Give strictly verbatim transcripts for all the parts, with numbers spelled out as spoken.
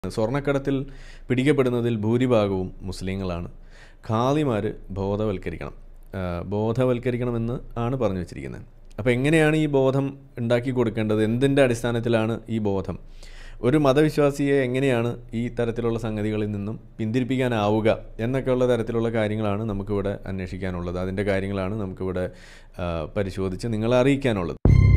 സ്വർണ്ണക്കടത്തിൽ പിടിക്കപ്പെടുന്നതിൽ ഭൂരിഭാഗവും മുസ്ലിങ്ങളാണ്. ഖാദിമാർ ബോധവൽക്കരിക്കണം ബോധവൽക്കരിക്കണമെന്ന് ആണ് പറഞ്ഞു വച്ചിരിക്കുന്നത്. അപ്പോൾ എങ്ങനെയാണ് ഈ ബോധം ഉണ്ടാക്കി കൊടുക്കേണ്ടത്? എന്തിൻ്റെ അടിസ്ഥാനത്തിലാണ് ഈ ബോധം? ഒരു മതവിശ്വാസിയെ എങ്ങനെയാണ് ഈ തരത്തിലുള്ള സംഗതികളിൽ നിന്നും പിന്തിരിപ്പിക്കാനാവുക എന്നൊക്കെയുള്ള തരത്തിലുള്ള കാര്യങ്ങളാണ് നമുക്കിവിടെ അന്വേഷിക്കാനുള്ളത്. അതിൻ്റെ കാര്യങ്ങളാണ് നമുക്കിവിടെ പരിശോധിച്ച് നിങ്ങളെ അറിയിക്കാനുള്ളത്.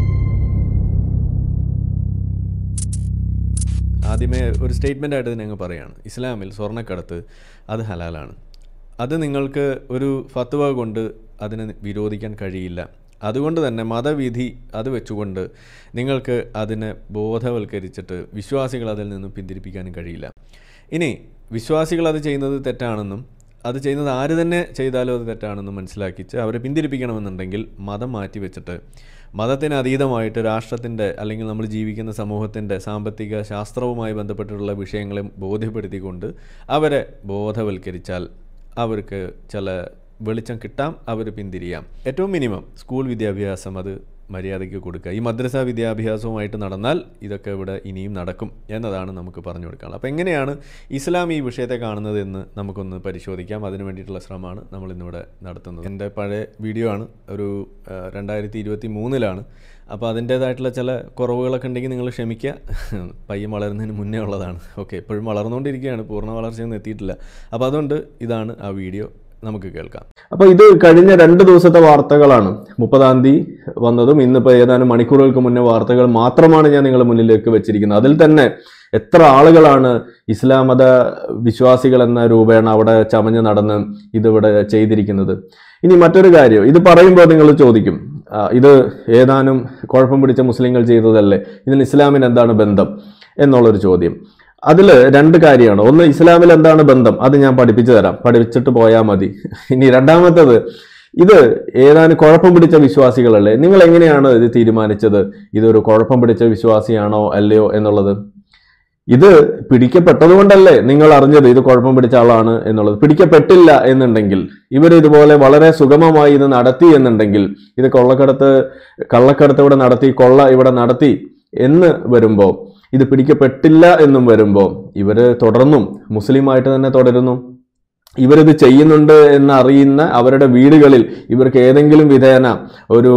ആദ്യമേ ഒരു സ്റ്റേറ്റ്മെൻ്റ് ആയിട്ട് ഞങ്ങൾ പറയുകയാണ്, ഇസ്ലാമിൽ സ്വർണ്ണക്കടത്ത് അത് ഹലാലാണ്. അത് നിങ്ങൾക്ക് ഒരു ഫത്വ കൊണ്ട് അതിനെ വിരോധിക്കാൻ കഴിയില്ല. അതുകൊണ്ട് തന്നെ മതവിധി അത് വെച്ചുകൊണ്ട് നിങ്ങൾക്ക് അതിനെ ബോധവൽക്കരിച്ചിട്ട് വിശ്വാസികൾ അതിൽ നിന്നും പിന്തിരിപ്പിക്കാനും കഴിയില്ല. ഇനി വിശ്വാസികൾ അത് ചെയ്യുന്നത് തെറ്റാണെന്നും അത് ചെയ്യുന്നത് ആര് തന്നെ ചെയ്താലും അത് തെറ്റാണെന്നും മനസ്സിലാക്കിച്ച് അവരെ പിന്തിരിപ്പിക്കണമെന്നുണ്ടെങ്കിൽ മതം മാറ്റി വെച്ചിട്ട് മതത്തിന് അതീതമായിട്ട് രാഷ്ട്രത്തിൻ്റെ അല്ലെങ്കിൽ നമ്മൾ ജീവിക്കുന്ന സമൂഹത്തിൻ്റെ സാമ്പത്തിക ശാസ്ത്രവുമായി ബന്ധപ്പെട്ടിട്ടുള്ള വിഷയങ്ങളെ ബോധ്യപ്പെടുത്തിക്കൊണ്ട് അവരെ ബോധവൽക്കരിച്ചാൽ അവർക്ക് ചില വെളിച്ചം കിട്ടാം, അവർ പിന്തിരിയാം. ഏറ്റവും മിനിമം സ്കൂൾ വിദ്യാഭ്യാസം അത് മര്യാദയ്ക്ക് കൊടുക്കുക. ഈ മദ്രസ വിദ്യാഭ്യാസവുമായിട്ട് നടന്നാൽ ഇതൊക്കെ ഇവിടെ ഇനിയും നടക്കും എന്നതാണ് നമുക്ക് പറഞ്ഞു കൊടുക്കാനുള്ളത്. അപ്പോൾ എങ്ങനെയാണ് ഇസ്ലാം ഈ വിഷയത്തെ കാണുന്നത് എന്ന് നമുക്കൊന്ന് പരിശോധിക്കാം. അതിന് വേണ്ടിയിട്ടുള്ള ശ്രമമാണ് നമ്മൾ ഇന്നിവിടെ നടത്തുന്നത്. എൻ്റെ പഴയ വീഡിയോ ആണ്, ഒരു രണ്ടായിരത്തി ഇരുപത്തി മൂന്നിലാണ്. അപ്പോൾ അതിൻ്റേതായിട്ടുള്ള ചില കുറവുകളൊക്കെ ഉണ്ടെങ്കിൽ നിങ്ങൾ ക്ഷമിക്കുക. പയ്യൻ വളരുന്നതിന് മുന്നേ ഉള്ളതാണ്. ഓക്കെ, എപ്പോഴും വളർന്നുകൊണ്ടിരിക്കുകയാണ്, പൂർണ്ണ വളർച്ചയൊന്നും എത്തിയിട്ടില്ല. അപ്പോൾ അതുകൊണ്ട് ഇതാണ് ആ വീഡിയോ, നമുക്ക് കേൾക്കാം. അപ്പോൾ ഇത് കഴിഞ്ഞ രണ്ട് ദിവസത്തെ വാർത്തകളാണ്. മുപ്പതാം തീയതി വന്നതും ഇന്നിപ്പോൾ ഏതാനും മണിക്കൂറുകൾക്ക് മുന്നേ വാർത്തകൾ മാത്രമാണ് ഞാൻ നിങ്ങളുടെ മുന്നിലേക്ക് വെച്ചിരിക്കുന്നത്. അതിൽ തന്നെ എത്ര ആളുകളാണ് ഇസ്ലാം മത വിശ്വാസികൾ എന്ന രൂപേണ അവിടെ ചമഞ്ഞ് നടന്ന് ഇതിവിടെ ചെയ്തിരിക്കുന്നത്. ഇനി മറ്റൊരു കാര്യം, ഇത് പറയുമ്പോൾ നിങ്ങൾ ചോദിക്കും, ഇത് ഏതാനും കുഴപ്പം പിടിച്ച മുസ്ലിങ്ങൾ ചെയ്തതല്ലേ, ഇതിന് ഇസ്ലാമിന് എന്താണ് ബന്ധം എന്നുള്ളൊരു ചോദ്യം. അതിൽ രണ്ട് കാര്യമാണ്. ഒന്ന്, ഇസ്ലാമിൽ എന്താണ് ബന്ധം അത് ഞാൻ പഠിപ്പിച്ചു തരാം, പഠിപ്പിച്ചിട്ട് പോയാൽ മതി. ഇനി രണ്ടാമത്തത്, ഇത് ഏതാനും കുഴപ്പം പിടിച്ച വിശ്വാസികളല്ലേ, നിങ്ങൾ എങ്ങനെയാണ് ഇത് തീരുമാനിച്ചത് ഇതൊരു കുഴപ്പം പിടിച്ച വിശ്വാസിയാണോ അല്ലയോ എന്നുള്ളത്? ഇത് പിടിക്കപ്പെട്ടതുകൊണ്ടല്ലേ നിങ്ങൾ അറിഞ്ഞത് ഇത് കുഴപ്പം പിടിച്ച ആളാണ് എന്നുള്ളത്. പിടിക്കപ്പെട്ടില്ല എന്നുണ്ടെങ്കിൽ, ഇവർ ഇതുപോലെ വളരെ സുഗമമായി ഇത് നടത്തി എന്നുണ്ടെങ്കിൽ, ഇത് കൊള്ളക്കടത്ത് കള്ളക്കടത്ത് ഇവിടെ നടത്തി, കൊള്ള ഇവിടെ നടത്തി എന്ന് വരുമ്പോൾ, ഇത് പിടിക്കപ്പെട്ടില്ല എന്നും വരുമ്പോൾ ഇവർ തുടർന്നും മുസ്ലിമായിട്ട് തന്നെ തുടരുന്നു. ഇവരിത് ചെയ്യുന്നുണ്ട് എന്നറിയുന്ന അവരുടെ വീടുകളിൽ ഇവർക്ക് ഏതെങ്കിലും വിധേന ഒരു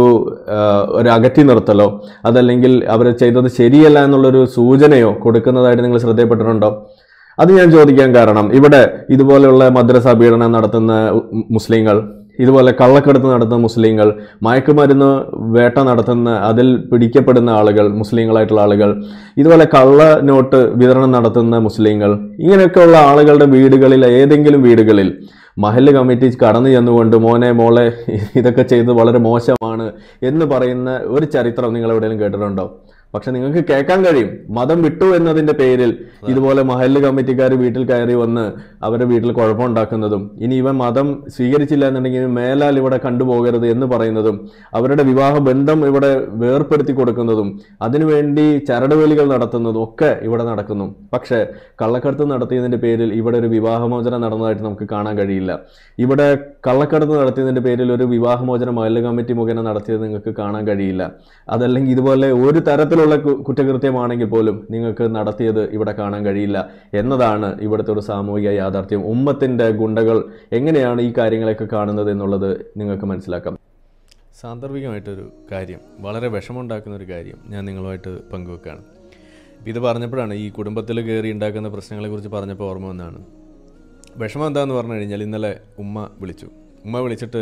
ഒരു അകറ്റി നിർത്തലോ അതല്ലെങ്കിൽ അവർ ചെയ്തത് ശരിയല്ല എന്നുള്ളൊരു സൂചനയോ കൊടുക്കുന്നതായിട്ട് നിങ്ങൾ ശ്രദ്ധയപ്പെട്ടിട്ടുണ്ടോ? അത് ഞാൻ ചോദിക്കാൻ കാരണം, ഇവിടെ ഇതുപോലെയുള്ള മദ്രസ പീഡനം നടത്തുന്ന മുസ്ലിങ്ങൾ, ഇതുപോലെ കള്ളക്കടത്ത് നടത്തുന്ന മുസ്ലിങ്ങൾ, മയക്കുമരുന്ന് വേട്ട നടത്തുന്ന അതിൽ പിടിക്കപ്പെടുന്ന ആളുകൾ, മുസ്ലിങ്ങളായിട്ടുള്ള ആളുകൾ, ഇതുപോലെ കള്ള നോട്ട് വിതരണം നടത്തുന്ന മുസ്ലിങ്ങൾ, ഇങ്ങനെയൊക്കെയുള്ള ആളുകളുടെ വീടുകളിൽ, ഏതെങ്കിലും വീടുകളിൽ മഹല്ല് കമ്മിറ്റി കടന്നു ചെന്നുകൊണ്ട് മോനെ മോളെ ഇതൊക്കെ ചെയ്ത് വളരെ മോശമാണ് എന്ന് പറയുന്ന ഒരു ചരിത്രം നിങ്ങൾ എവിടെയെങ്കിലും കേട്ടിട്ടുണ്ടോ? പക്ഷെ നിങ്ങൾക്ക് കേൾക്കാൻ കഴിയും, മതം വിട്ടു എന്നതിന്റെ പേരിൽ ഇതുപോലെ മഹല്ല് കമ്മിറ്റിക്കാർ വീട്ടിൽ കയറി വന്ന് അവരുടെ വീട്ടിൽ കുഴപ്പമുണ്ടാക്കുന്നതും, ഇനി ഇവൻ മതം സ്വീകരിച്ചില്ല എന്നുണ്ടെങ്കിൽ മേലാൽ ഇവിടെ കണ്ടുപോകരുത് എന്ന് പറയുന്നതും, അവരുടെ വിവാഹ ബന്ധം ഇവിടെ വേർപ്പെടുത്തി കൊടുക്കുന്നതും, അതിനുവേണ്ടി ചരടുവേലികൾ നടത്തുന്നതും ഒക്കെ ഇവിടെ നടക്കുന്നു. പക്ഷെ കള്ളക്കടത്ത് നടത്തിയതിന്റെ പേരിൽ ഇവിടെ ഒരു വിവാഹമോചനം നടന്നതായിട്ട് നമുക്ക് കാണാൻ കഴിയില്ല. ഇവിടെ കള്ളക്കടത്ത് നടത്തിയതിന്റെ പേരിൽ ഒരു വിവാഹമോചനം മഹല്ല് കമ്മിറ്റി മുഖേന നടത്തിയത് നിങ്ങൾക്ക് കാണാൻ കഴിയില്ല. അതല്ലെങ്കിൽ ഇതുപോലെ ഒരു തരത്തിൽ ുള്ള കുറ്റകൃത്യമാണെങ്കിൽ പോലും നിങ്ങൾക്ക് നടത്തിയത് ഇവിടെ കാണാൻ കഴിയില്ല എന്നതാണ് ഇവിടുത്തെ ഒരു സാമൂഹിക യാഥാർത്ഥ്യം. ഉമ്മത്തിന്റെ ഗുണ്ടകൾ എങ്ങനെയാണ് ഈ കാര്യങ്ങളൊക്കെ കാണുന്നത് എന്നുള്ളത് നിങ്ങൾക്ക് മനസ്സിലാക്കാം. സാന്ദർഭികമായിട്ടൊരു കാര്യം, വളരെ വിഷമമുണ്ടാക്കുന്ന ഒരു കാര്യം ഞാൻ നിങ്ങളുമായിട്ട് പങ്കുവെക്കുകയാണ്. ഇത് പറഞ്ഞപ്പോഴാണ് ഈ കുടുംബത്തിൽ കയറി ഉണ്ടാക്കുന്ന പ്രശ്നങ്ങളെക്കുറിച്ച് പറഞ്ഞപ്പോൾ ഓർമ്മ വന്നാണ്. വിഷമം എന്താണെന്ന് പറഞ്ഞു കഴിഞ്ഞാൽ, ഇന്നലെ ഉമ്മ വിളിച്ചു. ഉമ്മ വിളിച്ചിട്ട്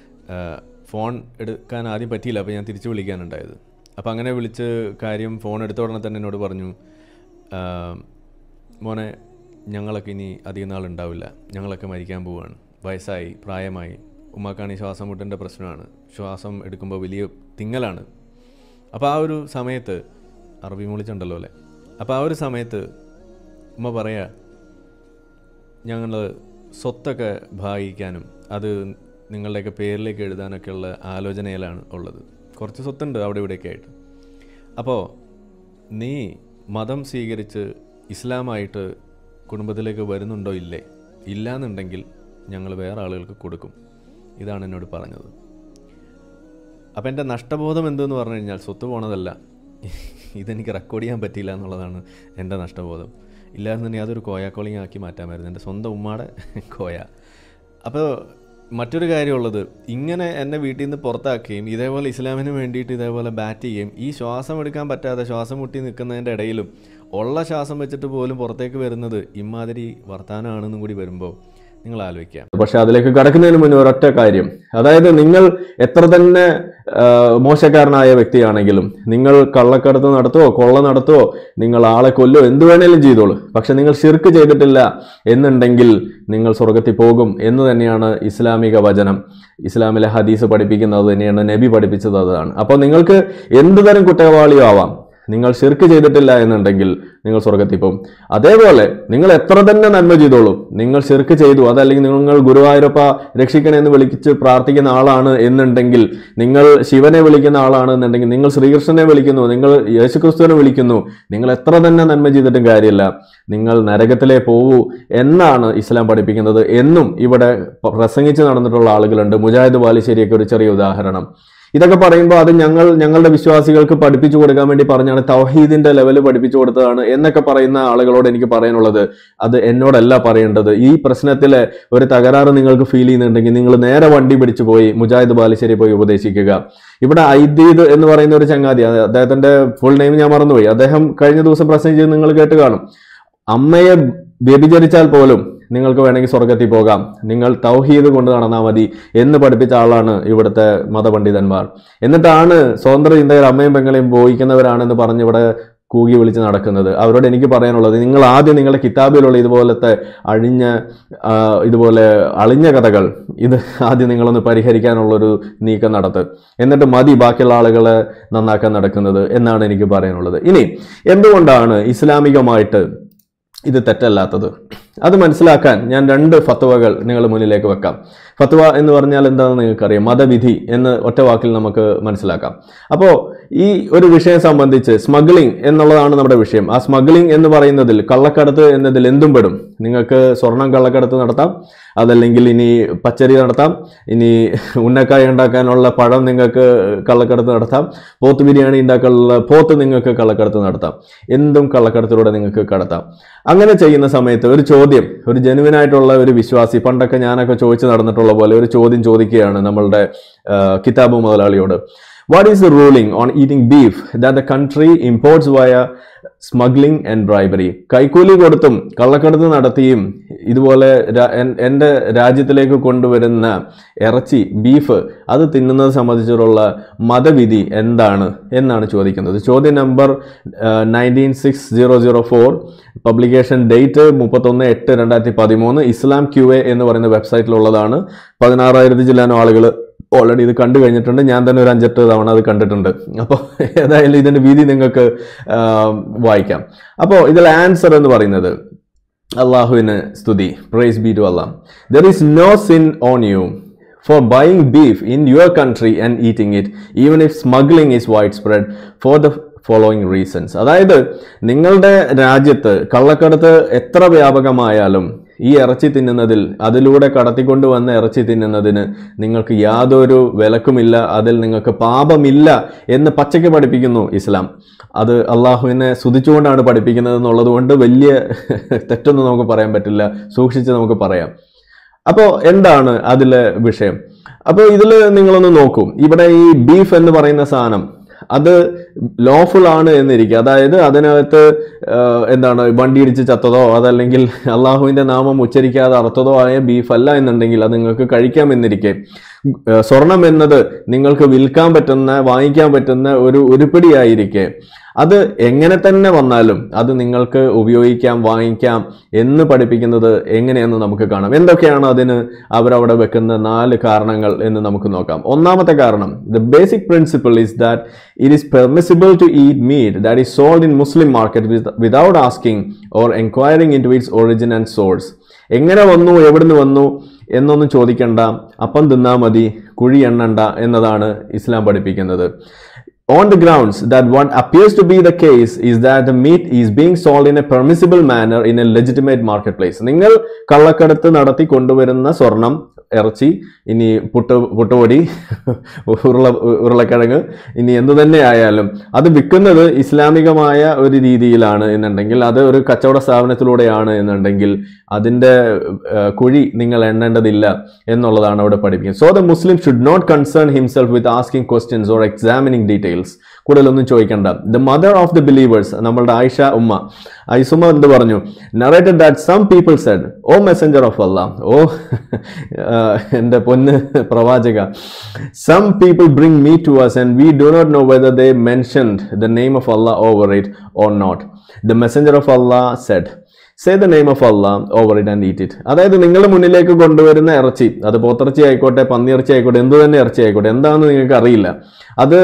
ഫോൺ എടുക്കാൻ ആദ്യം പറ്റിയില്ല, അപ്പോൾ ഞാൻ തിരിച്ചു വിളിക്കാനുണ്ടായത്. അപ്പോൾ അങ്ങനെ വിളിച്ച് കാര്യം ഫോൺ എടുത്ത ഉടനെ തന്നെ എന്നോട് പറഞ്ഞു, മോനെ ഞങ്ങളൊക്കെ ഇനി അധികം നാളുണ്ടാവില്ല, ഞങ്ങളൊക്കെ മരിക്കാൻ പോവുകയാണ്, വയസ്സായി, പ്രായമായി, ഉമ്മാക്കാണെങ്കിൽ ശ്വാസം മുട്ടേണ്ട പ്രശ്നമാണ്, ശ്വാസം എടുക്കുമ്പോൾ വലിയ തിങ്ങലാണ്. അപ്പോൾ ആ ഒരു സമയത്ത്, അറബി വിളിച്ചുണ്ടല്ലോ അല്ലേ, അപ്പോൾ ആ ഒരു സമയത്ത് ഉമ്മ പറയാ, ഞങ്ങൾ സ്വത്തൊക്കെ ഭാഗിക്കാനും അത് നിങ്ങളുടെയൊക്കെ പേരിലേക്ക് എഴുതാനൊക്കെയുള്ള ആലോചനയിലാണ് ഉള്ളത്. കുറച്ച് സ്വത്തുണ്ട് അവിടെ ഇവിടെയൊക്കെ ആയിട്ട്. അപ്പോൾ നീ മതം സ്വീകരിച്ച് ഇസ്ലാമായിട്ട് കുടുംബത്തിലേക്ക് വരുന്നുണ്ടോ ഇല്ലേ? ഇല്ലയെന്നുണ്ടെങ്കിൽ ഞങ്ങൾ വേറെ ആളുകൾക്ക് കൊടുക്കും. ഇതാണ് എന്നോട് പറഞ്ഞത്. അപ്പോൾ എൻ്റെ നഷ്ടബോധം എന്തെന്ന് പറഞ്ഞു കഴിഞ്ഞാൽ, സ്വത്ത് പോണതല്ല, ഇതെനിക്ക് റെക്കോർഡ് ചെയ്യാൻ പറ്റിയില്ല എന്നുള്ളതാണ് എൻ്റെ നഷ്ടബോധം. ഇല്ലായിരുന്നുണ്ടെങ്കിൽ അതൊരു കോയാക്കോളിങ് ആക്കി മാറ്റാമായിരുന്നു, എൻ്റെ സ്വന്തം ഉമ്മയുടെ കോയ. അപ്പോൾ മറ്റൊരു കാര്യമുള്ളത്, ഇങ്ങനെ എന്നെ വീട്ടിൽ നിന്ന് പുറത്താക്കുകയും ഇതേപോലെ ഇസ്ലാമിന് വേണ്ടിയിട്ട് ഇതേപോലെ ബാറ്റ് ചെയ്യുകയും ഈ ശ്വാസം എടുക്കാൻ പറ്റാതെ ശ്വാസം മുട്ടി നിൽക്കുന്നതിൻ്റെ ഇടയിലും ഉള്ള ശ്വാസം വെച്ചിട്ട് പോലും പുറത്തേക്ക് വരുന്നത് ഇമാതിരി വർത്താനമാണെന്നും കൂടി വരുമ്പോൾ നിങ്ങൾ ആലോചിക്കാം. പക്ഷെ അതിലേക്ക് കടക്കുന്നതിന് മുന്നേ ഒരൊറ്റ കാര്യം, അതായത് നിങ്ങൾ എത്ര തന്നെ മോശക്കാരനായ വ്യക്തിയാണെങ്കിലും നിങ്ങൾ കള്ളക്കടത്ത് നടത്തുവോ കൊള്ള നടത്തുവോ നിങ്ങൾ ആളെ കൊല്ലോ എന്ത് വേണേലും ചെയ്തോളൂ, പക്ഷെ നിങ്ങൾ ശിർക്ക് ചെയ്തിട്ടില്ല എന്നുണ്ടെങ്കിൽ നിങ്ങൾ സ്വർഗത്തിൽ പോകും എന്ന് തന്നെയാണ് ഇസ്ലാമിക വചനം, ഇസ്ലാമിലെ ഹദീസ് പഠിപ്പിക്കുന്നത് തന്നെയാണ്, നബി പഠിപ്പിച്ചത് അതാണ്. അപ്പോൾ നിങ്ങൾക്ക് എന്ത് തരം കുറ്റവാളിയോ ആവാം, നിങ്ങൾ ശിർക്ക് ചെയ്തിട്ടില്ല എന്നുണ്ടെങ്കിൽ നിങ്ങൾ സ്വർഗത്തിൽ പോകും. അതേപോലെ നിങ്ങൾ എത്ര തന്നെ നന്മ ചെയ്തോളൂ, നിങ്ങൾ ശിർക്ക് ചെയ്തു അതല്ലെങ്കിൽ നിങ്ങൾ ഗുരുവായൂരപ്പ രക്ഷിക്കണേ എന്ന് വിളിച്ച് പ്രാർത്ഥിക്കുന്ന ആളാണ് എന്നുണ്ടെങ്കിൽ, നിങ്ങൾ ശിവനെ വിളിക്കുന്ന ആളാണ് എന്നുണ്ടെങ്കിൽ, നിങ്ങൾ ശ്രീകൃഷ്ണനെ വിളിക്കുന്നു, നിങ്ങൾ യേശുക്രിസ്തുവിനെ വിളിക്കുന്നു, നിങ്ങൾ എത്ര തന്നെ നന്മ ചെയ്തിട്ടും കാര്യമില്ല, നിങ്ങൾ നരകത്തിലേ പോവൂ എന്നാണ് ഇസ്ലാം പഠിപ്പിക്കുന്നത് എന്നും ഇവിടെ പ്രസംഗിച്ച് നടന്നിട്ടുള്ള ആളുകളുണ്ട്. മുജാഹിദ് ബാലുശ്ശേരിയൊക്കെ ഒരു ചെറിയ ഉദാഹരണം. ഇതൊക്കെ പറയുമ്പോൾ അത് ഞങ്ങൾ ഞങ്ങളുടെ വിശ്വാസികൾക്ക് പഠിപ്പിച്ചു കൊടുക്കാൻ വേണ്ടി പറഞ്ഞാണ്, തൗഹീദിന്റെ ലെവൽ പഠിപ്പിച്ചു കൊടുത്തതാണ് എന്നൊക്കെ പറയുന്ന ആളുകളോട് എനിക്ക് പറയാനുള്ളത്, അത് എന്നോടല്ല പറയേണ്ടത്. ഈ പ്രശ്നത്തിലെ ഒരു തകരാറ് നിങ്ങൾക്ക് ഫീൽ ചെയ്യുന്നുണ്ടെങ്കിൽ നിങ്ങൾ നേരെ വണ്ടി പിടിച്ചു പോയി മുജാഹിദ് ബാലുശ്ശേരി പോയി ഉപദേശിക്കുക. ഇവിടെ ഐദീദ് എന്ന് പറയുന്ന ഒരു ചങ്ങാതി, അദ്ദേഹത്തിന്റെ ഫുൾ നെയിം ഞാൻ മറന്നുപോയി, അദ്ദേഹം കഴിഞ്ഞ ദിവസം പ്രസംഗിച്ചത് നിങ്ങൾ കേട്ട് കാണും. അമ്മയെ വ്യഭിചരിച്ചാൽ പോലും നിങ്ങൾക്ക് വേണമെങ്കിൽ സ്വർഗത്തിൽ പോകാം, നിങ്ങൾ തൗഹീദ് കൊണ്ട് നടന്നാൽ മതി എന്ന് പഠിപ്പിച്ച ആളാണ് ഇവിടുത്തെ മതപണ്ഡിതന്മാർ. എന്നിട്ടാണ് സ്വതന്ത്ര ചിന്തയിൽ അമ്മയും പെങ്ങളെയും ബോധിക്കുന്നവരാണെന്ന് പറഞ്ഞ് ഇവിടെ കൂകി വിളിച്ച് നടക്കുന്നത്. അവരോട് എനിക്ക് പറയാനുള്ളത്, നിങ്ങൾ ആദ്യം നിങ്ങളുടെ കിതാബിലുള്ള ഇതുപോലത്തെ അഴിഞ്ഞ ഇതുപോലെ അളിഞ്ഞ കഥകൾ ഇത് ആദ്യം നിങ്ങളൊന്ന് പരിഹരിക്കാനുള്ളൊരു നീക്കം നടത്ത്, എന്നിട്ട് മതി ബാക്കിയുള്ള ആളുകളെ നന്നാക്കാൻ നടക്കുന്നത് എന്നാണ് എനിക്ക് പറയാനുള്ളത്. ഇനി എന്തുകൊണ്ടാണ് ഇസ്ലാമികമായിട്ട് ഇത് തെറ്റല്ലാത്തത് അത് മനസ്സിലാക്കാൻ ഞാൻ രണ്ട് ഫത്വകൾ നിങ്ങളുടെ മുന്നിലേക്ക് വെക്കാം. ഫത്വ എന്ന് പറഞ്ഞാൽ എന്താണെന്ന് നിങ്ങൾക്കറിയാം, മതവിധി എന്ന് ഒറ്റ വാക്കിൽ നമുക്ക് മനസ്സിലാക്കാം. അപ്പോൾ ഈ ഒരു വിഷയം സംബന്ധിച്ച് സ്മഗ്ലിംഗ് എന്നുള്ളതാണ് നമ്മുടെ വിഷയം. ആ സ്മഗ്ലിംഗ് എന്ന് പറയുന്നതിൽ കള്ളക്കടത്ത് എന്നതിൽ എന്തും പെടും. നിങ്ങൾക്ക് സ്വർണം കള്ളക്കടത്ത് നടത്താം, അതല്ലെങ്കിൽ ഇനി പച്ചരി നടത്താം, ഇനി ഉന്നക്കായ ഉണ്ടാക്കാനുള്ള പഴം നിങ്ങൾക്ക് കള്ളക്കടത്ത് നടത്താം, പോത്ത് ബിരിയാണി ഉണ്ടാക്കാനുള്ള പോത്ത് നിങ്ങൾക്ക് കള്ളക്കടത്ത് നടത്താം, എന്തും കള്ളക്കടത്തിലൂടെ നിങ്ങൾക്ക് കടത്താം. അങ്ങനെ ചെയ്യുന്ന സമയത്ത് ഒരു ചോദ്യം, ഒരു ജെനുവിനായിട്ടുള്ള ഒരു വിശ്വാസി, പണ്ടൊക്കെ ഞാനൊക്കെ ചോദിച്ചു നടന്നിട്ടുള്ള പോലെ ഒരു ചോദ്യം ചോദിക്കുകയാണ് നമ്മളുടെ കിതാബ് മുതലാളിയോട്. What is the ruling on eating beef that the country imports via smuggling and bribery? കൈക്കൂലി കൊടുത്തും കള്ളക്കടത്ത് നടത്തിയും ഇതുപോലെ എൻ്റെ രാജ്യത്തിലേക്ക് കൊണ്ടുവരുന്ന ഇറച്ചി ബീഫ് അത് തിന്നുന്നത് സംബന്ധിച്ചുള്ള മതവിധി എന്താണ് എന്നാണ് ചോദിക്കുന്നത്. ചോദ്യം number nineteen six zero zero four, publication date മുപ്പത്തൊന്ന് എട്ട് രണ്ടായിരത്തി പതിമൂന്ന്, ഇസ്ലാം ക്യു എ എന്ന് പറയുന്ന വെബ്സൈറ്റിലുള്ളതാണ്. പതിനാറായിരത്തി ചില്ലാനും ആളുകൾ ഓൾറെഡി ഇത് കണ്ടു കഴിഞ്ഞിട്ടുണ്ട്. ഞാൻ തന്നെ ഒരു അഞ്ചെട്ട് തവണ അത് കണ്ടിട്ടുണ്ട്. അപ്പോൾ ഏതായാലും ഇതിൻ്റെ വിധി നിങ്ങൾക്ക് വായിക്കാം. അപ്പോൾ ഇതിൽ ആൻസർ എന്ന് പറയുന്നത്, അള്ളാഹുവിന് സ്തുതി, praise be to Allah. There is no sin on you for buying beef in your country and eating it, even if smuggling is widespread, for the following reasons. അതായത് നിങ്ങളുടെ രാജ്യത്ത് കള്ളക്കടത്ത് എത്ര വ്യാപകമായാലും ഈ ഇറച്ചി തിന്നുന്നതിൽ, അതിലൂടെ കടത്തിക്കൊണ്ട് വന്ന ഇറച്ചി തിന്നുന്നതിന് നിങ്ങൾക്ക് യാതൊരു വിലക്കുമില്ല, അതിൽ നിങ്ങൾക്ക് പാപമില്ല എന്ന് പച്ചയ്ക്ക് പഠിപ്പിക്കുന്നു ഇസ്ലാം. അത് അള്ളാഹുവിനെ സ്തുതിച്ചുകൊണ്ടാണ് പഠിപ്പിക്കുന്നത് എന്നുള്ളത് കൊണ്ട് വലിയ തെറ്റൊന്നും നമുക്ക് പറയാൻ പറ്റില്ല, സൂക്ഷിച്ച് നമുക്ക് പറയാം. അപ്പോൾ എന്താണ് അതിലെ വിഷയം? അപ്പോൾ ഇതിൽ നിങ്ങളൊന്ന് നോക്കൂ, ഇവിടെ ഈ ബീഫ് എന്ന് പറയുന്ന സാധനം അത് ലോഫുൾ ആണ് എന്നിരിക്കുക. അതായത് അതിനകത്ത് എന്താണ് വണ്ടി ഇടിച്ച് ചത്തതോ അതല്ലെങ്കിൽ അള്ളാഹുവിൻ്റെ നാമം ഉച്ചരിക്കാതെ അർത്ഥതോ ആയ ബീഫ് അല്ല എന്നുണ്ടെങ്കിൽ അത് നിങ്ങൾക്ക് കഴിക്കാമെന്നിരിക്കെ, സ്വർണം എന്നത് നിങ്ങൾക്ക് വിൽക്കാൻ പറ്റുന്ന വാങ്ങിക്കാൻ പറ്റുന്ന ഒരു ഉരുപ്പിടിയായിരിക്കെ അത് എങ്ങനെ തന്നെ വന്നാലും അത് നിങ്ങൾക്ക് ഉപയോഗിക്കാം, വാങ്ങിക്കാം എന്ന് പഠിപ്പിക്കുന്നത് എങ്ങനെയെന്ന് നമുക്ക് കാണാം. എന്തൊക്കെയാണ് അതിന് അവരവിടെ വെക്കുന്ന നാല് കാരണങ്ങൾ എന്ന് നമുക്ക് നോക്കാം. ഒന്നാമത്തെ കാരണം, the basic principle is that it is permissible to eat meat that is sold in Muslim market without asking or enquiring into its origin and source. എങ്ങനെ വന്നു, എവിടുന്ന് വന്നു എന്നൊന്നും ചോദിക്കണ്ട, അപ്പം തിന്നാ മതി, കുഴി എണ്ണണ്ട എന്നതാണ് ഇസ്ലാം പഠിപ്പിക്കുന്നത്. on the grounds that what appears to be the case is that the meat is being sold in a permissible manner in a legitimate marketplace. നിങ്ങൾ കള്ളക്കടത്ത് നടത്തി കൊണ്ടുവരുന്ന സ്വർണം, ഇറച്ചി, ഇനി പുട്ട് പുട്ടുപൊടി, ഉരുള ഉരുളക്കിഴങ്ങ്, ഇനി എന്തു തന്നെ ആയാലും അത് വിൽക്കുന്നത് ഇസ്ലാമികമായ ഒരു രീതിയിലാണ് എന്നുണ്ടെങ്കിൽ, അത് ഒരു കച്ചവട സ്ഥാപനത്തിലൂടെയാണ് എന്നുണ്ടെങ്കിൽ അതിൻ്റെ കുഴി നിങ്ങൾ എണ്ണേണ്ടതില്ല എന്നുള്ളതാണ് അവിടെ പഠിപ്പിക്കുന്നത്. So the Muslim should not concern himself with asking questions or examining details. കൂടുതലൊന്നും ചോദിക്കണ്ട. The mother of the believers, നമ്മളുടെ ആയിഷ ഉമ്മ, ഐസുമ എന്ത് പറഞ്ഞു? Narrated that some people said, o messenger of Allah, o എൻ്റെ പൊന്ന് പ്രവാചക, some people bring me to us and we do not know whether they mentioned the name of Allah over it or not. The messenger of Allah said, say the name of Allah over it and eat it. അതായത് നിങ്ങളുടെ മുന്നിലേക്ക് കൊണ്ടുവരുന്ന ഇറച്ചി, അത് പോത്തിറച്ചി ആയിക്കോട്ടെ, പന്നിയിറച്ചി ആയിക്കോട്ടെ, എന്ത് തന്നെ ഇറച്ചി ആയിക്കോട്ടെ, എന്താണെന്ന് നിങ്ങൾക്ക് അറിയില്ല. അത്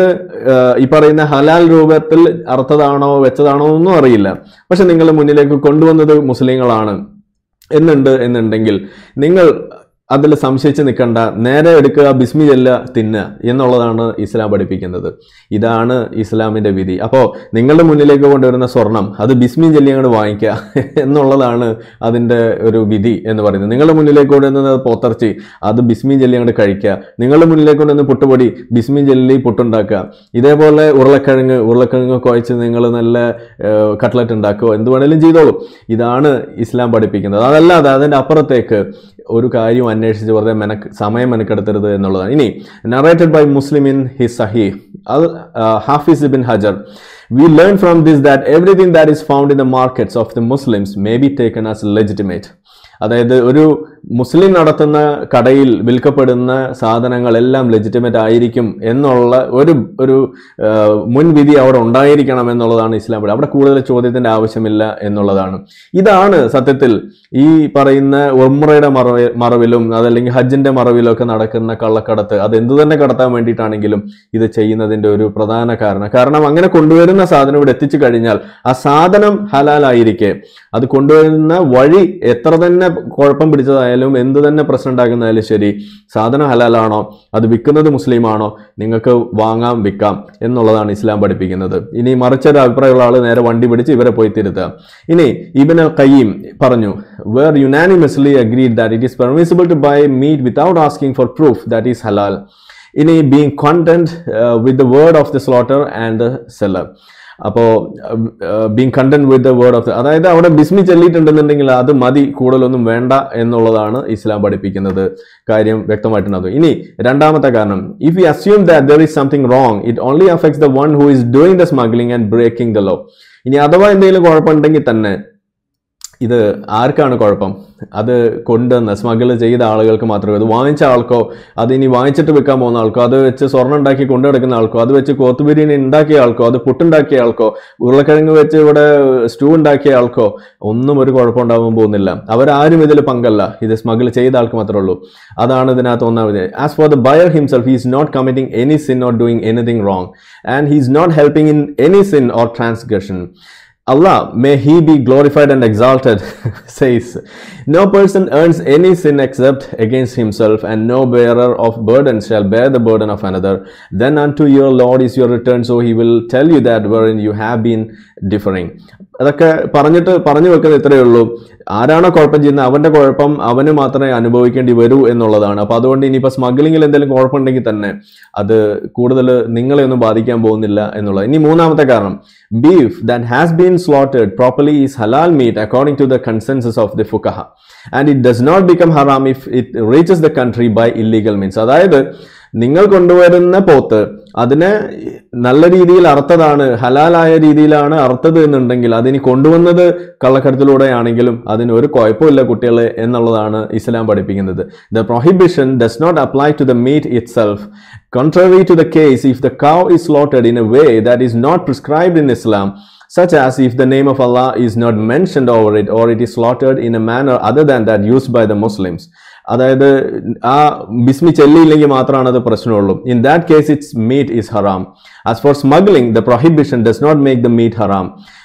ഈ പറയുന്ന ഹലാൽ രൂപത്തിൽ അർത്ഥതാണോ വെച്ചതാണോ ഒന്നും അറിയില്ല. പക്ഷെ നിങ്ങളുടെ മുന്നിലേക്ക് കൊണ്ടുവന്നത് മുസ്ലിങ്ങളാണ് എന്നുണ്ട് എന്നുണ്ടെങ്കിൽ നിങ്ങൾ അതിൽ സംശയിച്ച് നിൽക്കണ്ട, നേരെ എടുക്കുക, ബിസ്മി ചൊല്ലുക, തിന്നുക എന്നുള്ളതാണ് ഇസ്ലാം പഠിപ്പിക്കുന്നത്. ഇതാണ് ഇസ്ലാമിൻ്റെ വിധി. അപ്പോൾ നിങ്ങളുടെ മുന്നിലേക്ക് കൊണ്ടുവരുന്ന സ്വർണം അത് ബിസ്മി ചൊല്ലി അങ്ങോട്ട് വാങ്ങിക്കുക എന്നുള്ളതാണ് അതിൻ്റെ ഒരു വിധി എന്ന് പറയുന്നത്. നിങ്ങളുടെ മുന്നിലേക്ക് കൊണ്ടുവരുന്നത് പോത്തിറച്ചി, അത് ബിസ്മി ചൊല്ലി അങ്ങോട്ട് കഴിക്കുക. നിങ്ങളുടെ മുന്നിലേക്ക് കൊണ്ടുവന്ന് പുട്ടുപൊടി, ബിസ്മി ചൊല്ലി പുട്ടുണ്ടാക്കുക. ഇതേപോലെ ഉരുളക്കിഴങ്ങ് ഉരുളക്കിഴങ്ങ് കുഴച്ച് നിങ്ങൾ നല്ല കട്ട്ലറ്റ് ഉണ്ടാക്കുക, എന്ത് വേണേലും ചെയ്തോളൂ. ഇതാണ് ഇസ്ലാം പഠിപ്പിക്കുന്നത്. അതല്ലാതെ അതിൻ്റെ അപ്പുറത്തേക്ക് ഒരു കാര്യം അന്വേഷിച്ച് വെറുതെ മെനക്ക് സമയം മെനക്കെടുത്തരുത് എന്നുള്ളതാണ്. ഇനി narrated by Muslim in his സഹീഹ് അൽ ഹാഫിസ് ഇബ്ൻ ഹജർ, we learn from this that everything that is found in the markets of the Muslims may be taken as legitimate. അതായത് ഒരു മുസ്ലിം നടത്തുന്ന കടയിൽ വിൽക്കപ്പെടുന്ന സാധനങ്ങളെല്ലാം ലെജിറ്റിമേറ്റ് ആയിരിക്കും എന്നുള്ള ഒരു ഒരു മുൻവിധി അവിടെ ഉണ്ടായിരിക്കണം എന്നുള്ളതാണ് ഇസ്ലാം. അവിടെ കൂടുതൽ ചോദ്യത്തിൻ്റെ ആവശ്യമില്ല എന്നുള്ളതാണ്. ഇതാണ് സത്യത്തിൽ ഈ പറയുന്ന ഉംറയുടെ മറവ് മറവിലും അതല്ലെങ്കിൽ ഹജ്ജിന്റെ മറവിലും ഒക്കെ നടക്കുന്ന കള്ളക്കടത്ത്, അത് എന്തു തന്നെ കടത്താൻ വേണ്ടിയിട്ടാണെങ്കിലും ഇത് ചെയ്യുന്നതിൻ്റെ ഒരു പ്രധാന കാരണം. കാരണം അങ്ങനെ കൊണ്ടുവരുന്ന സാധനം ഇവിടെ എത്തിച്ചു കഴിഞ്ഞാൽ ആ സാധനം ഹലാലായിരിക്കെ അത് കൊണ്ടുവരുന്ന വഴി എത്ര തന്നെ കുഴപ്പം പിടിച്ചതായാലും എന്ത് തന്നെ പ്രശ്നം ഉണ്ടാക്കുന്നതായാലും ശരി, സാധനം ഹലാലാണോ, അത് വിൽക്കുന്നത് മുസ്ലിമാണോ, നിങ്ങൾക്ക് വാങ്ങാം വിൽക്കാം എന്നുള്ളതാണ് ഇസ്ലാം പഠിപ്പിക്കുന്നത്. ഇനി മറിച്ചൊരു അഭിപ്രായമുള്ള ആൾ നേരെ വണ്ടി പിടിച്ച് ഇവരെ പോയി തിരുത്തുക. ഇനി ഇബ്ൻ അൽ ഖയ്യിം പറഞ്ഞു, were unanimously agreed that it is permissible to buy meat without asking for proof that is halal. ഇനി being content uh, with the word of the slaughter and the seller. അപ്പോൾ being content with the word of the, അതായത് അവിടെ ബിസ്മി ചൊല്ലിയിട്ടുണ്ടെന്നുണ്ടെങ്കിൽ അത് മതി, കൂടുതലൊന്നും വേണ്ട എന്നുള്ളതാണ് ഇസ്ലാം പഠിപ്പിക്കുന്നത്. കാര്യം വ്യക്തമായിട്ടുണ്ട്. ഇനി രണ്ടാമത്തെ കാരണം, if you assume that there is something wrong it only affects the one who is doing the smuggling and breaking the law. ഇനി അഥവാ എന്തെങ്കിലും കുഴപ്പമുണ്ടെങ്കിൽ തന്നെ ഇത് ആർക്കാണ് കുഴപ്പം? അത് കൊണ്ടുവന്ന് സ്മഗിൾ ചെയ്ത ആളുകൾക്ക് മാത്രമേ, അത് വാങ്ങിച്ച ആൾക്കോ, അത് ഇനി വാങ്ങിച്ചിട്ട് വിൽക്കാൻ പോകുന്ന ആൾക്കോ, അത് വെച്ച് സ്വർണ്ണം ഉണ്ടാക്കി കൊണ്ടു നടക്കുന്ന ആൾക്കോ, അത് വെച്ച് കോത്ത് ബിരിയാണി ഉണ്ടാക്കിയ ആൾക്കോ, അത് പുട്ടുണ്ടാക്കിയ ആൾക്കോ, ഉരുളക്കിഴങ്ങ് വെച്ച് ഇവിടെ സ്റ്റൂ ഉണ്ടാക്കിയ ആൾക്കോ ഒന്നും ഒരു കുഴപ്പമുണ്ടാകാൻ പോകുന്നില്ല. അവരാരും ഇതിൽ പങ്കല്ല, ഇത് സ്മഗിൾ ചെയ്ത ആൾക്ക് മാത്രമേ ഉള്ളൂ. അതാണ് ഇതിനകത്ത് ഒന്നാമത്. As for the buyer himself, he is not committing any sin or doing anything wrong and he is not helping in any sin or transgression. Allah, may he be glorified and exalted, says, no person earns any sin except against himself, and no bearer of burden shall bear the burden of another. Then unto your Lord is your return, so he will tell you that wherein you have been differing. അതൊക്കെ പറഞ്ഞിട്ട് പറഞ്ഞു വെക്കുന്നത് ഇത്രയേ ഉള്ളൂ. ആരാണോ കുഴപ്പം ചെയ്യുന്നത് അവൻ്റെ കുഴപ്പം അവന് മാത്രമേ അനുഭവിക്കേണ്ടി വരൂ എന്നുള്ളതാണ്. അപ്പോൾ അതുകൊണ്ട് ഇനിയിപ്പോൾ സ്മഗ്ലിങ്ങിൽ എന്തെങ്കിലും കുഴപ്പമുണ്ടെങ്കിൽ തന്നെ അത് കൂടുതൽ നിങ്ങളെ ഒന്നും ബാധിക്കാൻ പോകുന്നില്ല എന്നുള്ളത്. ഇനി മൂന്നാമത്തെ കാരണം, beef that has been slaughtered properly is halal meat according to the consensus of the fuqaha, and it does not become haram if it reaches the country by illegal means. അതായത് നിങ്ങൾ കൊണ്ടുവരുന്ന പോത്ത് അതിനെ നല്ല രീതിയിൽ അറുത്തതാണ്, ഹലാലായ രീതിയിലാണ് അറുത്തത് എന്നുണ്ടെങ്കിൽ അതിനി കൊണ്ടുവന്നത് കള്ളക്കടത്തിലൂടെയാണെങ്കിലും അതിന് ഒരു കുഴപ്പമില്ല കുട്ടികളെ എന്നുള്ളതാണ് ഇസ്ലാം പഠിപ്പിക്കുന്നത്. The prohibition does not apply to the meat itself. Contrary to the case if the cow is slaughtered in a way that is not prescribed in Islam, such as if the name of Allah is not mentioned over it or it is slaughtered in a manner other than that used by the Muslims. അതായത് ആ ബിസ്മി ചെല്ലിയില്ലെങ്കിൽ മാത്രമാണ് അത് പ്രശ്നമുള്ളൂ. In that case its meat is ഹറാം. As for smuggling the prohibition does not make the meat ഹറാം.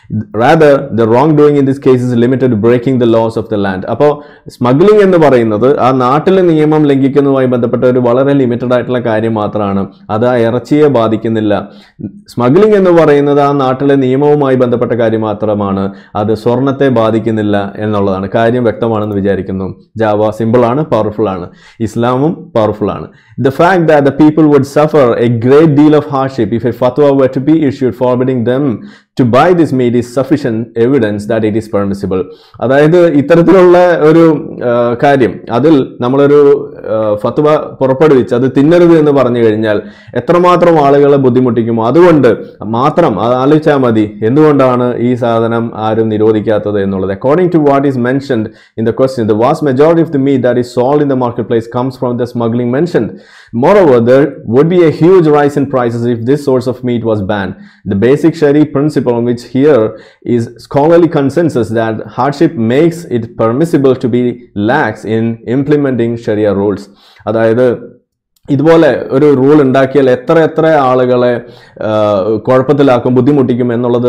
Rather, the wrongdoing in this case is limited to breaking the laws of the land. അപ്പോൾ smuggling എന്ന് പറയുന്നത് ആ നാട്ടിലെ നിയമം ലംഘിക്കുന്നതുമായി ബന്ധപ്പെട്ട ഒരു വളരെ ലിമിറ്റഡ് ആയിട്ടുള്ള കാര്യം മാത്രമാണ്. അത് ആ ഇറച്ചിയെ ബാധിക്കുന്നില്ല. സ്മഗ്ലിംഗ് എന്ന് പറയുന്നത് ആ നാട്ടിലെ നിയമവുമായി ബന്ധപ്പെട്ട കാര്യം മാത്രമാണ്. അത് സ്വർണത്തെ ബാധിക്കുന്നില്ല എന്നുള്ളതാണ്. കാര്യം വ്യക്തമാണെന്ന് വിചാരിക്കുന്നു. ജാവ സിമ്പിൾ ആണ്, പവർഫുൾ ആണ്. ഇസ്ലാമും പവർഫുൾ ആണ്. The fact that the people would suffer a great deal of hardship if a fatwa were to be issued forbidding them to buy this meat is sufficient evidence that it is permissible. അതായത് ഇത്തരത്തിലുള്ള ഒരു കാര്യം അതിൽ നമ്മളൊരു ഫത്വ പുറപ്പെടുവിച്ച് അത് തിന്നരുത് എന്ന് പറഞ്ഞു കഴിഞ്ഞാൽ എത്രമാത്രം ആളുകളെ ബുദ്ധിമുട്ടിക്കുമോ. അതുകൊണ്ട് മാത്രം ആലോചിച്ചാൽ മതി എന്തുകൊണ്ടാണ് ഈ സാധനം ആരും നിരോധിക്കാത്തത് എന്നുള്ളത്. According to what is mentioned in the question, the vast majority of the meat that is sold in the marketplace comes from the smuggling mentioned. Moreover, there would be a huge rise in prices if this source of meat was banned. The basic Sharia principle on which here is scholarly consensus that hardship makes it permissible to be lax in implementing Sharia rules. അതായത് ഇതുപോലെ ഒരു rule ഉണ്ടാക്കിയാൽ എത്ര എത്ര ആളുകളെ കുഴപ്പത്തിലാക്കും, ബുദ്ധിമുട്ടിക്കും എന്നുള്ളത്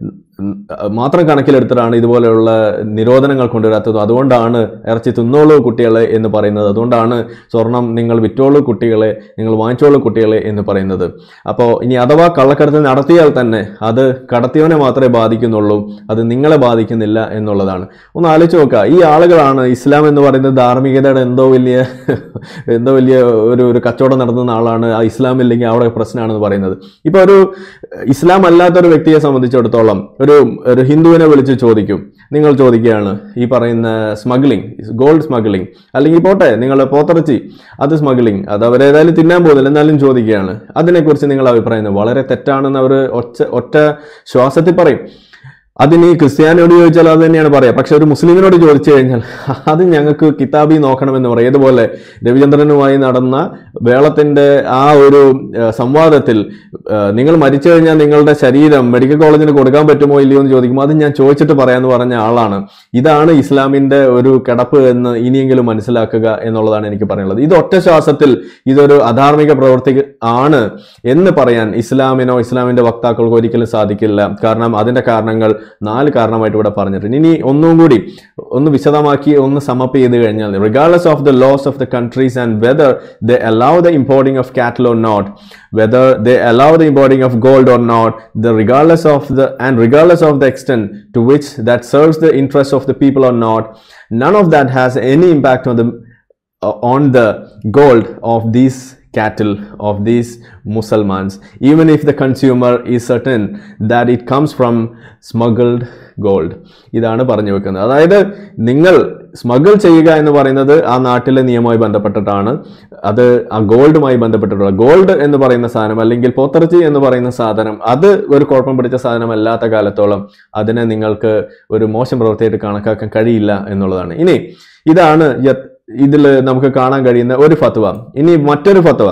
മാത്രം കണക്കിലെടുത്തിട്ടാണ് ഇതുപോലെയുള്ള നിരോധനങ്ങൾ കൊണ്ടുവരാത്തത്. അതുകൊണ്ടാണ് ഇറച്ചി തിന്നോളൂ കുട്ടികളെ എന്ന് പറയുന്നത്. അതുകൊണ്ടാണ് സ്വർണം നിങ്ങൾ വിറ്റോളൂ കുട്ടികളെ, നിങ്ങൾ വാങ്ങിച്ചോളൂ കുട്ടികളെ എന്ന് പറയുന്നത്. അപ്പോൾ ഇനി അഥവാ കള്ളക്കടത്ത് നടത്തിയാൽ തന്നെ അത് കടത്തിയവനെ മാത്രമേ ബാധിക്കുന്നുള്ളൂ, അത് നിങ്ങളെ ബാധിക്കുന്നില്ല എന്നുള്ളതാണ്. ഒന്ന് ആലോചിച്ച് നോക്കുക. ഈ ആളുകളാണ് ഇസ്ലാം എന്ന് പറയുന്നത് ധാർമ്മികതയുടെ എന്തോ വലിയ എന്തോ വലിയ ഒരു ഒരു കച്ചവടം നടത്തുന്ന ആളാണ്. ആ ഇസ്ലാം ഇല്ലെങ്കിൽ അവിടെ പ്രശ്നമാണെന്ന് പറയുന്നത്. ഇപ്പോൾ ഒരു ഇസ്ലാം അല്ലാത്തൊരു വ്യക്തിയെ സംബന്ധിച്ചിടത്തോളം ഒരു ഒരു ഹിന്ദുവിനെ വിളിച്ച് ചോദിക്കും, നിങ്ങൾ ചോദിക്കുകയാണ് ഈ പറയുന്ന സ്മഗ്ലിംഗ്, ഗോൾഡ് സ്മഗ്ലിംഗ്, അല്ലെങ്കിൽ പോട്ടെ നിങ്ങളുടെ പോത്തിറച്ചി അത് സ്മഗ്ലിംഗ്, അത് അവരേതായാലും തിന്നാൻ പോകുന്നില്ല, എന്നാലും ചോദിക്കുകയാണ് അതിനെക്കുറിച്ച് നിങ്ങൾ അഭിപ്രായം വളരെ തെറ്റാണെന്ന് അവർ ഒറ്റ ഒറ്റ ശ്വാസത്തിൽ പറയും. അതിന് ഈ ക്രിസ്ത്യാനിയോട് ചോദിച്ചാൽ അത് തന്നെയാണ് പറയാം. പക്ഷെ ഒരു മുസ്ലിമിനോട് ചോദിച്ചു കഴിഞ്ഞാൽ അത് ഞങ്ങൾക്ക് കിതാബി നോക്കണമെന്ന് പറയും. ഏതുപോലെ രവിചന്ദ്രനുമായി നടന്ന വേളത്തിന്റെ ആ ഒരു സംവാദത്തിൽ നിങ്ങൾ മരിച്ചു കഴിഞ്ഞാൽ നിങ്ങളുടെ ശരീരം മെഡിക്കൽ കോളേജിന് കൊടുക്കാൻ പറ്റുമോ ഇല്ലയോ എന്ന് ചോദിക്കുമ്പോൾ അത് ഞാൻ ചോദിച്ചിട്ട് പറയാമെന്ന് പറഞ്ഞ ആളാണ്. ഇതാണ് ഇസ്ലാമിന്റെ ഒരു കിടപ്പ് എന്ന് ഇനിയെങ്കിലും മനസ്സിലാക്കുക എന്നുള്ളതാണ് എനിക്ക് പറയാനുള്ളത്. ഇത് ഒറ്റ ശ്വാസത്തിൽ ഇതൊരു അധാർമിക പ്രവൃത്തി ആണ് എന്ന് പറയാൻ ഇസ്ലാമിനോ ഇസ്ലാമിന്റെ വക്താക്കൾക്കോ ഒരിക്കലും സാധിക്കില്ല. കാരണം അതിന്റെ കാരണങ്ങൾ നാല് കാരണമായിട്ട് ഇവിടെ പറഞ്ഞിട്ടുണ്ട്. ഇനി ഒന്നും കൂടി ഒന്ന് വിശദമാക്കി ഒന്ന് സമപ്പ് ചെയ്ത് കഴിഞ്ഞാൽ, regardless of the laws of the countries and whether they allow the importing of cattle or not, whether they allow the importing of gold or not, the regardless of the and regardless of the extent to which that serves the interests of the people or not, none of that has any impact on the uh, on the gold of these cattle of these Muslims, even if the consumer is certain that it comes from smuggled gold. ഇതാണ് പറഞ്ഞു വെക്കുന്നത്. അതായത് നിങ്ങൾ smuggle ചെയ്യുക എന്ന് പറയുന്നത് ആ നാട്ടിലെ നിയമവുമായി ബന്ധപ്പെട്ടിട്ടാണ്. അത് ആ ഗോൾഡുമായി ബന്ധപ്പെട്ടിട്ടുള്ള ഗോൾഡ് എന്ന് പറയുന്ന സാധനം അല്ലെങ്കിൽ പോത്തിറച്ചി എന്ന് പറയുന്ന സാധനം അത് ഒരു കുഴപ്പം പിടിച്ച സാധനം അല്ലാത്ത കാലത്തോളം അതിനെ നിങ്ങൾക്ക് ഒരു മോശം പ്രവൃത്തിയായിട്ട് കണക്കാക്കാൻ കഴിയില്ല എന്നുള്ളതാണ്. ഇനി ഇതാണ് ഇതിൽ നമുക്ക് കാണാൻ കഴിയുന്ന ഒരു ഫത്വ. ഇനി മറ്റൊരു ഫത്വ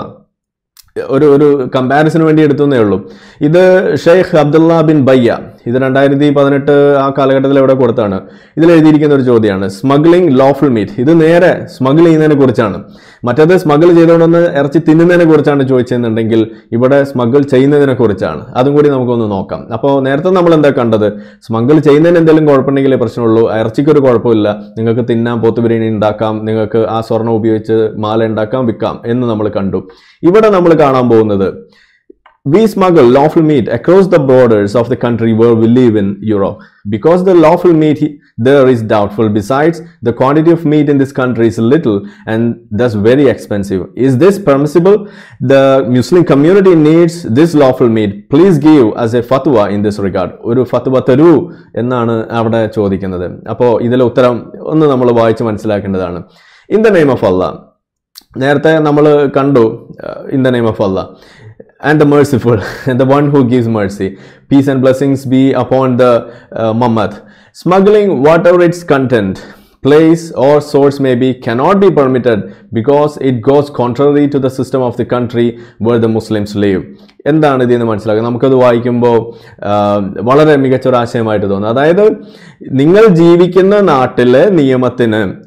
ഒരു ഒരു കമ്പാരിസന് വേണ്ടി എടുത്തുന്നേ ഉള്ളൂ. ഇത് ഷെയ്ഖ് അബ്ദുള്ള ബിൻ ബയ്യ, ഇത് രണ്ടായിരത്തി പതിനെട്ട് ആ കാലഘട്ടത്തിൽ എവിടെ കൊടുത്താണ്. ഇതിൽ എഴുതിയിരിക്കുന്ന ഒരു ചോദ്യമാണ് സ്മഗ്ലിംഗ് ലോഫുൾ മീറ്റ്. ഇത് നേരെ സ്മഗിൾ ചെയ്യുന്നതിനെ കുറിച്ചാണ്. മറ്റേത് സ്മഗിൾ ചെയ്തുകൊണ്ടൊന്ന് ഇറച്ചി തിന്നുന്നതിനെ കുറിച്ചാണ് ചോദിച്ചതെന്നുണ്ടെങ്കിൽ ഇവിടെ സ്മഗിൾ ചെയ്യുന്നതിനെ കുറിച്ചാണ്. അതും കൂടി നമുക്കൊന്ന് നോക്കാം. അപ്പോൾ നേരത്തെ നമ്മൾ എന്താ കണ്ടത്, സ്മഗിൾ ചെയ്യുന്നതിന് എന്തെങ്കിലും കുഴപ്പമുണ്ടെങ്കിലേ പ്രശ്നമുള്ളൂ, ഇറച്ചിക്കൊരു കുഴപ്പമില്ല, നിങ്ങൾക്ക് തിന്നാം, പോത്ത് ബിരിയാണി ഉണ്ടാക്കാം, നിങ്ങൾക്ക് ആ സ്വർണ്ണം ഉപയോഗിച്ച് മാല ഉണ്ടാക്കാം, വിൽക്കാം എന്ന് നമ്മൾ കണ്ടു. ഇവിടെ നമ്മൾ കാണാൻ പോകുന്നത് we smuggle lawful meat across the borders of the country where we live in Europe. Because the lawful meat there is doubtful. Besides, the quantity of meat in this country is little and thus very expensive. Is this permissible? The Muslim community needs this lawful meat. Please give us a fatwa in this regard. ഒരു ഫത്വ തരൂ എന്നാണ് അവിടെ ചോദിക്കുന്നത്. അപ്പോൾ ഇതിലെ ഉത്തരം ഒന്ന് നമ്മൾ വായിച്ച് മനസ്സിലാക്കേണ്ടതാണ്. In the name of Allah. നേരത്തെ നമ്മൾ കണ്ടു in the name of Allah and the merciful and the one who gives mercy. Peace and blessings be upon the uh, Muhammad. Smuggling, whatever its content, place or source may be, cannot be permitted because it goes contrary to the system of the country where the Muslims live. എന്താണ് ഇതിന്ന് മനസ്സിലാക്കുക? നമുക്കത് വായിക്കുമ്പോൾ വളരെ മികച്ചൊരു ആശയമായിട്ട് തോന്നുന്നു. അതായത് നിങ്ങൾ ജീവിക്കുന്ന നാട്ടിലെ നിയമത്തിന്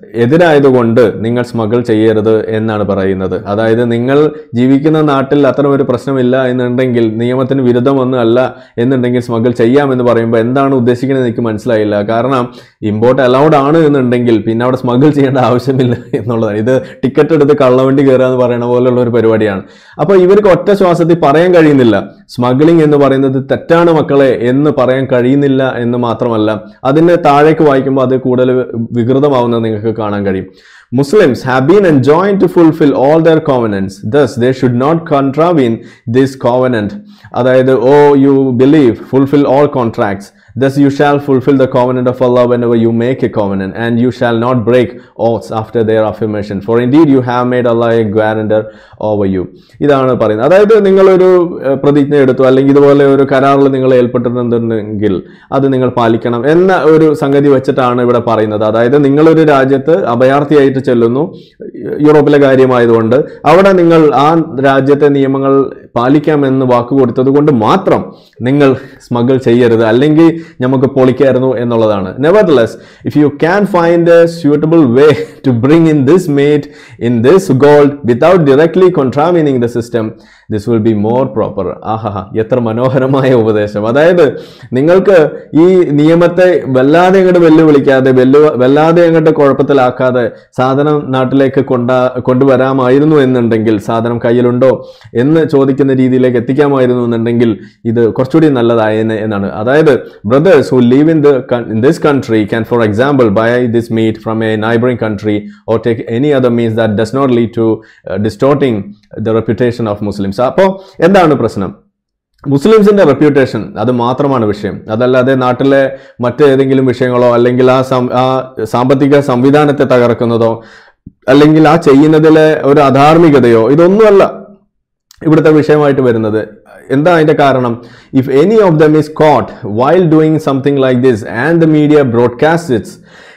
എതിരായതുകൊണ്ട് നിങ്ങൾ സ്മഗിൾ ചെയ്യരുത് എന്നാണ് പറയുന്നത്. അതായത് നിങ്ങൾ ജീവിക്കുന്ന നാട്ടിൽ അത്തരം ഒരു പ്രശ്നമില്ല എന്നുണ്ടെങ്കിൽ, നിയമത്തിന് വിരുദ്ധമൊന്നും അല്ല എന്നുണ്ടെങ്കിൽ സ്മഗിൾ ചെയ്യാമെന്ന് പറയുമ്പോൾ എന്താണ് ഉദ്ദേശിക്കുന്നത് എനിക്ക് മനസ്സിലായില്ല. കാരണം ഇമ്പോർട്ട് അലൗഡ് ആണ് എന്നുണ്ടെങ്കിൽ പിന്നെ അവിടെ സ്മഗിൾ ചെയ്യേണ്ട ആവശ്യമില്ല എന്നുള്ളതാണ്. ഇത് ടിക്കറ്റ് എടുത്ത് കള്ളവണ്ടി കയറുക എന്ന് പറയുന്ന പോലെയുള്ള ഒരു പരിപാടിയാണ്. അപ്പോൾ ഇവർക്ക് ഒറ്റ ശ്വാസത്തിൽ പറയാൻ കഴിയുന്നില്ല സ്മഗ്ലിംഗ് എന്ന് പറയുന്നത് തെറ്റാണ് മക്കളെ എന്ന് പറയാൻ കഴിയുന്നില്ല എന്ന് മാത്രമല്ല, അതിനെ താഴേക്ക് വായിക്കുമ്പോൾ അത് കൂടുതൽ വികൃതമാവുന്നത് നിങ്ങൾക്ക് കാണാൻ കഴിയും. Muslims have been enjoined to fulfill all their covenants. Thus, they should not contravene this covenant. അതായത്, oh, you believe, fulfill all contracts. Thus, you shall fulfill the covenant of Allah whenever you make a covenant, and you shall not break oaths after their affirmation. For indeed, you have made Allah a guarantor over you. ഇതാണ് പറയുന്നത്. അതായത്, നിങ്ങളൊരു പ്രതിജ്ഞ എടുത്തു അല്ലെങ്കിൽ ഇതുപോലെ ഒരു കരാറിൽ നിങ്ങൾ ഏർപ്പെട്ടിട്ടുണ്ടെങ്കിൽ അത് നിങ്ങൾ പാലിക്കണം എന്ന ഒരു സംഗതി വെച്ചിട്ടാണ് ഇവിടെ പറയുന്നത്. അതായത്, നിങ്ങളൊരു രാജ്യത്ത് അഭയാർത്ഥിയായിട്ട് ചെല്ലുന്നു, യൂറോപ്പിലെ കാര്യമായതുകൊണ്ട് അവിടെ നിങ്ങൾ ആ രാജ്യത്തെ നിയമങ്ങൾ പാലിക്കാമെന്ന് വാക്ക് കൊടുത്തത് കൊണ്ട് മാത്രം നിങ്ങൾ സ്മഗിൾ ചെയ്യരുത്, അല്ലെങ്കിൽ നമുക്ക് പൊളിക്കായിരുന്നു എന്നുള്ളതാണ്. Nevertheless, if you can find a suitable way to bring in this meat in this gold without directly contravening the system, this will be more proper. ആഹാ, എത്ര മനോഹരമായ ഉപദേശം. അതായത്, നിങ്ങൾക്ക് ഈ നിയമത്തെ വല്ലാതെ അങ്ങോട്ട് വെല്ലുവിളിക്കാതെ വെല്ലു വല്ലാതെ അങ്ങോട്ട് കുഴപ്പത്തിലാക്കാതെ സാധനം നാട്ടിലേക്ക് കൊണ്ടാ കൊണ്ടുവരാമായിരുന്നു എന്നുണ്ടെങ്കിൽ, സാധനം കയ്യിലുണ്ടോ എന്ന് ചോദിക്കുന്ന രീതിയിലേക്ക് എത്തിക്കാമായിരുന്നു എന്നുണ്ടെങ്കിൽ ഇത് കുറച്ചുകൂടി നല്ലതായെന്ന് എന്നാണ്. അതായത്, brothers who live in the in this country can, for example, buy this meat from a neighboring country or take any other means that does not lead to uh, distorting the reputation of Muslims. അപ്പോൾ എന്താണ് പ്രശ്നം? മുസ്ലിംസിന്റെ reputation അത് മാത്രമാണ് വിഷയം. അതല്ലാതെ നാട്ടിലെ മറ്റേതെങ്കിലും വിഷയങ്ങളോ അല്ലെങ്കിൽ ആ ആ സാമ്പത്തിക സംവിധാനത്തെ തകർക്കുന്നതോ അല്ലെങ്കിൽ ആ ചെയ്യുന്നതിലെ ഒരു അധാർമികതയോ ഇതൊന്നുമല്ല ഇവിടുത്തെ വിഷയമായിട്ട് വരുന്നത്. എന്താ അതിന്റെ കാരണം? If any of them is caught while doing something like this and the media broadcast its,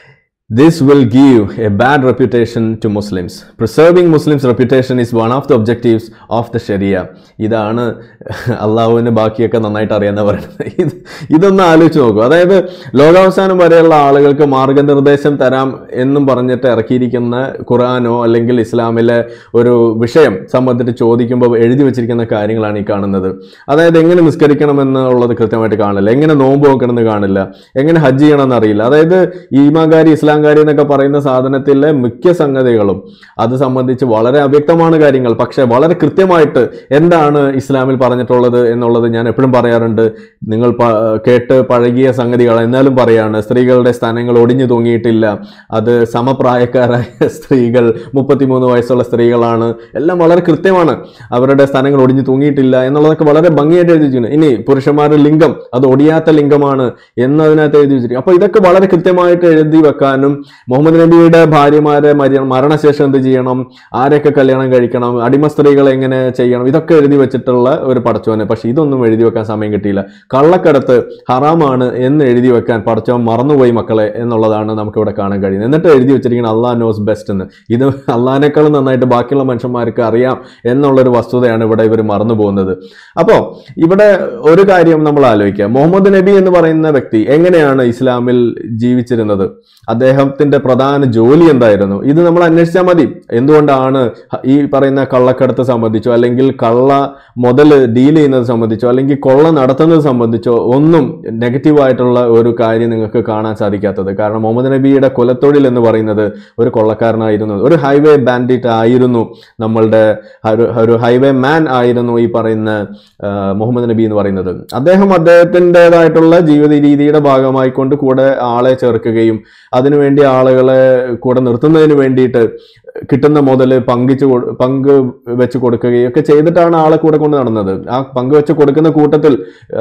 this will give a bad reputation to Muslims. Preserving Muslims' reputation is one of the objectives of the Sharia. ഇതാണ് അള്ളാഹുവിന് ബാക്കിയൊക്കെ നന്നായിട്ട് അറിയാമെന്ന് പറയുന്നത്. ഇത് ഇതൊന്ന് ആലോചിച്ച് നോക്കൂ. അതായത്, ലോകാവസാനം വരെയുള്ള ആളുകൾക്ക് മാർഗനിർദ്ദേശം തരാം എന്നും പറഞ്ഞിട്ട് ഇറക്കിയിരിക്കുന്ന ഖുർആനോ അല്ലെങ്കിൽ ഇസ്ലാമിലെ ഒരു വിഷയം സംബന്ധിച്ച് ചോദിക്കുമ്പോൾ എഴുതി വെച്ചിരിക്കുന്ന കാര്യങ്ങളാണ് ഈ കാണുന്നത്. അതായത്, എങ്ങനെ നിസ്കരിക്കണം എന്നുള്ളത് കൃത്യമായിട്ട് കാണില്ല, എങ്ങനെ നോമ്പ് നോക്കണമെന്ന് കാണില്ല, എങ്ങനെ ഹജ്ജ് ചെയ്യണമെന്ന് അറിയില്ല. അതായത്, ഈമാൻകാരി ഇസ്ലാം കാര്യം എന്നൊക്കെ പറയുന്ന സാധനത്തിലെ മിക്ക സംഗതികളും അത് സംബന്ധിച്ച് വളരെ അവ്യക്തമാണ് കാര്യങ്ങൾ. പക്ഷെ വളരെ കൃത്യമായിട്ട് എന്താണ് ഇസ്ലാമിൽ പറഞ്ഞിട്ടുള്ളത് എന്നുള്ളത് ഞാൻ എപ്പോഴും പറയാറുണ്ട്. നിങ്ങൾ കേട്ട് പഴകിയ സംഗതികൾ എന്നാലും പറയാണ്. സ്ത്രീകളുടെ സ്ഥാനങ്ങൾ ഒടിഞ്ഞു തൂങ്ങിയിട്ടില്ല, അത് സമപ്രായക്കാരായ സ്ത്രീകൾ, മുപ്പത്തിമൂന്ന് വയസ്സുള്ള സ്ത്രീകളാണ്, എല്ലാം വളരെ കൃത്യമാണ്. അവരുടെ സ്ഥാനങ്ങൾ ഒടിഞ്ഞു തൂങ്ങിയിട്ടില്ല എന്നുള്ളതൊക്കെ വളരെ ഭംഗിയായിട്ട് എഴുതി വെച്ചിട്ടുണ്ട്. ഇനി പുരുഷന്മാരുടെ ലിംഗം അത് ഒടിയാത്ത ലിംഗമാണ് എന്നതിനകത്ത് എഴുതി വെച്ചിരിക്കും. അപ്പൊ ഇതൊക്കെ വളരെ കൃത്യമായിട്ട് എഴുതി വെക്കാനും, മുഹമ്മദ് നബിയുടെ ഭാര്യമാരെ മരണശേഷം എന്ത് ചെയ്യണം, ആരൊക്കെ കല്യാണം കഴിക്കണം, അടിമ സ്ത്രീകളെ എങ്ങനെ ചെയ്യണം, ഇതൊക്കെ എഴുതി വെച്ചിട്ടുള്ള ഒരു പടച്ചോന്. പക്ഷെ ഇതൊന്നും എഴുതി വെക്കാൻ സമയം കിട്ടിയില്ല. കള്ളക്കടത്ത് ഹറാമാണ് എന്ന് എഴുതി വെക്കാൻ പടച്ചോൻ മറന്നുപോയി മക്കളെ എന്നുള്ളതാണ് നമുക്കിവിടെ കാണാൻ കഴിയുന്നത്. എന്നിട്ട് എഴുതി വെച്ചിരിക്കുന്നത് അള്ളാഹ് നോസ് ബെസ്റ്റ് എന്ന്. ഇത് അള്ളാഹിനേക്കാളും നന്നായിട്ട് ബാക്കിയുള്ള മനുഷ്യന്മാർക്ക് അറിയാം എന്നുള്ളൊരു വസ്തുതയാണ് ഇവിടെ ഇവർ മറന്നു പോകുന്നത്. അപ്പോൾ ഇവിടെ ഒരു കാര്യം നമ്മൾ ആലോചിക്കുക. മുഹമ്മദ് നബി എന്ന് പറയുന്ന വ്യക്തി എങ്ങനെയാണ് ഇസ്ലാമിൽ ജീവിച്ചിരുന്നത്? അദ്ദേഹത്തിന്റെ പ്രധാന ജോലി എന്തായിരുന്നു? ഇത് നമ്മൾ അന്വേഷിച്ചാൽ മതി. എന്തുകൊണ്ടാണ് ഈ പറയുന്ന കള്ളക്കടത്ത് സംബന്ധിച്ചോ അല്ലെങ്കിൽ കള്ള മുതൽ ഡീൽ ചെയ്യുന്നത് സംബന്ധിച്ചോ അല്ലെങ്കിൽ കൊള്ള നടത്തുന്നത് സംബന്ധിച്ചോ ഒന്നും നെഗറ്റീവായിട്ടുള്ള ഒരു കാര്യം നിങ്ങൾക്ക് കാണാൻ സാധിക്കാത്തത്? കാരണം മുഹമ്മദ് നബിയുടെ കുലത്തൊഴിൽ എന്ന് പറയുന്നത് ഒരു കൊള്ളക്കാരനായിരുന്നു, ഒരു ഹൈവേ ബാൻഡിറ്റ് ആയിരുന്നു, നമ്മളുടെ ഒരു ഹൈവേ മാൻ ആയിരുന്നു ഈ പറയുന്ന മുഹമ്മദ് നബി എന്ന് പറയുന്നത്. അദ്ദേഹം അദ്ദേഹത്തിൻ്റെതായിട്ടുള്ള ജീവിത രീതിയുടെ ഭാഗമായിക്കൊണ്ട് കൂടെ ആളെ ചേർക്കുകയും അതിനുവേണ്ടി ആളുകളെ കൂടെ നിർത്തുന്നതിന് വേണ്ടിയിട്ട് കിട്ടുന്ന മുതൽ പങ്കിച്ചു പങ്ക് വെച്ച് കൊടുക്കുകയും ഒക്കെ ചെയ്തിട്ടാണ് ആളെ കൂടെ കൊണ്ട് നടന്നത്. ആ പങ്ക് വെച്ച് കൊടുക്കുന്ന കൂട്ടത്തിൽ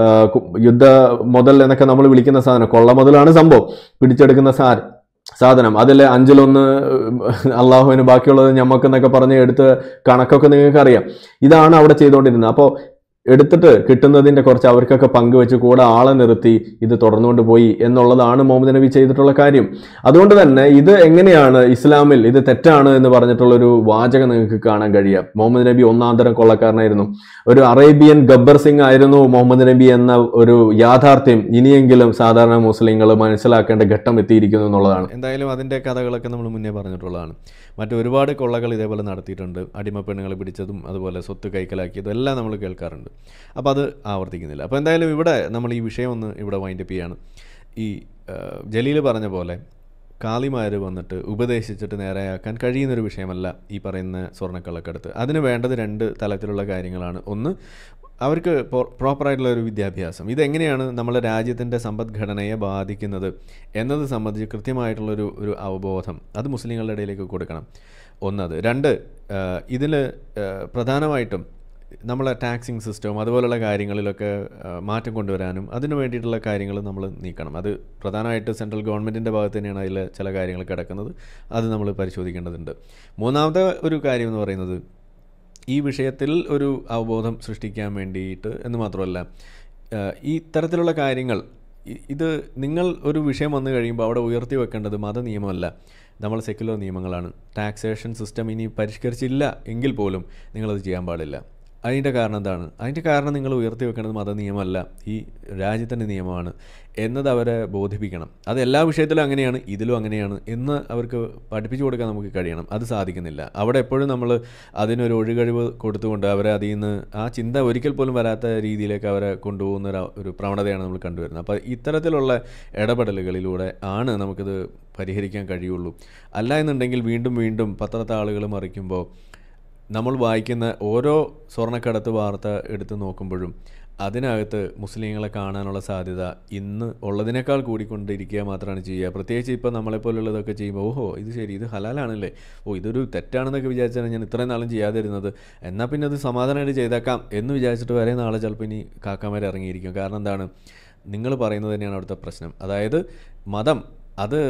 യുദ്ധ മുതൽ എന്നൊക്കെ നമ്മൾ വിളിക്കുന്ന സാധനം, കൊള്ള മുതലാണ് സംഭവം, പിടിച്ചെടുക്കുന്ന സാധനം സാധനം അതിലെ അഞ്ചിലൊന്ന് അള്ളാഹുവിന്, ബാക്കിയുള്ളത് ഞമ്മക്കെന്നൊക്കെ പറഞ്ഞ് എടുത്ത് കണക്കൊക്കെ നിങ്ങൾക്ക് അറിയാം. ഇതാണ് അവിടെ ചെയ്തുകൊണ്ടിരുന്നത്. അപ്പോൾ എടുത്തിട്ട് കിട്ടുന്നതിൻ്റെ കുറച്ച് അവർക്കൊക്കെ പങ്കുവെച്ച് കൂടെ ആളെ നിർത്തി ഇത് തുടർന്നുകൊണ്ട് പോയി എന്നുള്ളതാണ് മുഹമ്മദ് നബി ചെയ്തിട്ടുള്ള കാര്യം. അതുകൊണ്ട് തന്നെ ഇത് എങ്ങനെയാണ് ഇസ്ലാമിൽ ഇത് തെറ്റാണ് എന്ന് പറഞ്ഞിട്ടുള്ളൊരു വാചകം നിങ്ങൾക്ക് കാണാൻ കഴിയുക? മുഹമ്മദ് നബി ഒന്നാം തരം കൊള്ളക്കാരനായിരുന്നു, ഒരു അറേബ്യൻ ഗബ്ബർ സിംഗ് ആയിരുന്നു മുഹമ്മദ് നബി എന്ന ഒരു യാഥാർത്ഥ്യം ഇനിയെങ്കിലും സാധാരണ മുസ്ലിങ്ങൾ മനസ്സിലാക്കേണ്ട ഘട്ടം എത്തിയിരിക്കുന്നു എന്നുള്ളതാണ്. എന്തായാലും അതിൻ്റെ കഥകളൊക്കെ നമ്മൾ മുന്നേ പറഞ്ഞിട്ടുള്ളതാണ്. മറ്റൊരുപാട് കൊള്ളകൾ ഇതേപോലെ നടത്തിയിട്ടുണ്ട്. അടിമപ്പെണ്ണുങ്ങളെ പിടിച്ചതും അതുപോലെ സ്വത്ത് കൈക്കലാക്കിയതും എല്ലാം നമ്മൾ കേൾക്കാറുണ്ട്. അപ്പോൾ അത് ആവർത്തിക്കുന്നില്ല. അപ്പോൾ എന്തായാലും ഇവിടെ നമ്മൾ ഈ വിഷയം ഒന്ന് ഇവിടെ വൈൻഡപ്പ് ചെയ്യാണ്. ഈ ജലീൽ പറഞ്ഞ പോലെ കാളിമാർ വന്നിട്ട് ഉപദേശിച്ചിട്ട് നേരെയാക്കാൻ കഴിയുന്നൊരു വിഷയമല്ല ഈ പറയുന്ന സ്വർണ്ണക്കള്ളക്കടത്ത്. അതിന് വേണ്ടത് രണ്ട് തലത്തിലുള്ള കാര്യങ്ങളാണ്. ഒന്ന്, അവർക്ക് പ്രോപ്പറായിട്ടുള്ള ഒരു വിദ്യാഭ്യാസം, ഇതെങ്ങനെയാണ് നമ്മുടെ രാജ്യത്തിൻ്റെ സമ്പദ്ഘടനയെ ബാധിക്കുന്നത് എന്നത് സംബന്ധിച്ച് കൃത്യമായിട്ടുള്ളൊരു ഒരു അവബോധം അത് മുസ്ലിങ്ങളുടെ ഇടയിലേക്ക് കൊടുക്കണം. ഒന്നത്. രണ്ട്, ഇതിൽ പ്രധാനമായിട്ടും നമ്മളെ ടാക്സിങ് സിസ്റ്റവും അതുപോലുള്ള കാര്യങ്ങളിലൊക്കെ മാറ്റം കൊണ്ടുവരാനും അതിന് വേണ്ടിയിട്ടുള്ള കാര്യങ്ങൾ നമ്മൾ നീക്കണം. അത് പ്രധാനമായിട്ട് സെൻട്രൽ ഗവൺമെൻറ്റിൻ്റെ ഭാഗത്ത് തന്നെയാണ് അതിൽ ചില കാര്യങ്ങൾ കിടക്കുന്നത്. അത് നമ്മൾ പരിശോധിക്കേണ്ടതുണ്ട്. മൂന്നാമത്തെ ഒരു കാര്യം എന്ന് പറയുന്നത്, ഈ വിഷയത്തിൽ ഒരു അവബോധം സൃഷ്ടിക്കാൻ വേണ്ടിയിട്ട് എന്ന് മാത്രമല്ല, ഈ ഇത്തരത്തിലുള്ള കാര്യങ്ങൾ ഇത് നിങ്ങൾ ഒരു വിഷയം വന്നു കഴിയുമ്പോൾ അവിടെ ഉയർത്തി വെക്കേണ്ടത് മത നിയമമല്ല, നമ്മൾ സെക്യുലർ നിയമങ്ങളാണ്. ടാക്സേഷൻ സിസ്റ്റം ഇനി പരിഷ്കരിച്ചില്ല എങ്കിൽ പോലും നിങ്ങളത് ചെയ്യാൻ പാടില്ല. അതിൻ്റെ കാരണം എന്താണ്? അതിൻ്റെ കാരണം നിങ്ങൾ ഉയർത്തി വെക്കേണ്ടത് മത നിയമമല്ല, ഈ രാജ്യത്തിൻ്റെ നിയമമാണ് എന്നത് അവരെ ബോധിപ്പിക്കണം. അത് എല്ലാ വിഷയത്തിലും അങ്ങനെയാണ്, ഇതിലും അങ്ങനെയാണ് എന്ന് അവർക്ക് പഠിപ്പിച്ചു കൊടുക്കാൻ നമുക്ക് കഴിയണം. അത് സാധിക്കുന്നില്ല. അവിടെ എപ്പോഴും നമ്മൾ അതിനൊരു ഒഴുകഴിവ് കൊടുത്തുകൊണ്ട് അവരെ അതിൽ നിന്ന് ആ ചിന്ത ഒരിക്കൽ പോലും വരാത്ത രീതിയിലേക്ക് അവരെ കൊണ്ടുപോകുന്ന ഒരു പ്രവണതയാണ് നമ്മൾ കണ്ടുവരുന്നത്. അപ്പോൾ ഇത്തരത്തിലുള്ള ഇടപെടലുകളിലൂടെ ആണ് നമുക്കിത് പരിഹരിക്കാൻ കഴിയുള്ളൂ. അല്ല എന്നുണ്ടെങ്കിൽ വീണ്ടും വീണ്ടും പത്രത്തെ ആളുകൾ മറിക്കുമ്പോൾ നമ്മൾ വായിക്കുന്ന ഓരോ സ്വർണ്ണക്കടത്ത് വാർത്ത എടുത്ത് നോക്കുമ്പോഴും അതിനകത്ത് മുസ്ലിങ്ങളെ കാണാനുള്ള സാധ്യത ഇന്ന് ഉള്ളതിനേക്കാൾ കൂടിക്കൊണ്ടിരിക്കുക മാത്രമാണ് ചെയ്യുക. പ്രത്യേകിച്ച് ഇപ്പോൾ നമ്മളെപ്പോലുള്ളതൊക്കെ ചെയ്യുമ്പോൾ ഓഹോ ഇത് ശരി, ഇത് ഹലാലാണല്ലേ, ഓ ഇതൊരു തെറ്റാണെന്നൊക്കെ വിചാരിച്ചാണ് ഞാൻ ഇത്രയും നാളും ചെയ്യാതിരുന്നത്, എന്നാൽ പിന്നെ അത് സമാധാനമായിട്ട് ചെയ്തേക്കാം എന്ന് വിചാരിച്ചിട്ട് വരെ നാളെ ചിലപ്പോൾ ഇനി കാക്കാമാർ ഇറങ്ങിയിരിക്കും. കാരണം എന്താണ്? നിങ്ങൾ പറയുന്നത് തന്നെയാണ് അവിടുത്തെ പ്രശ്നം. അതായത് മതം, അത്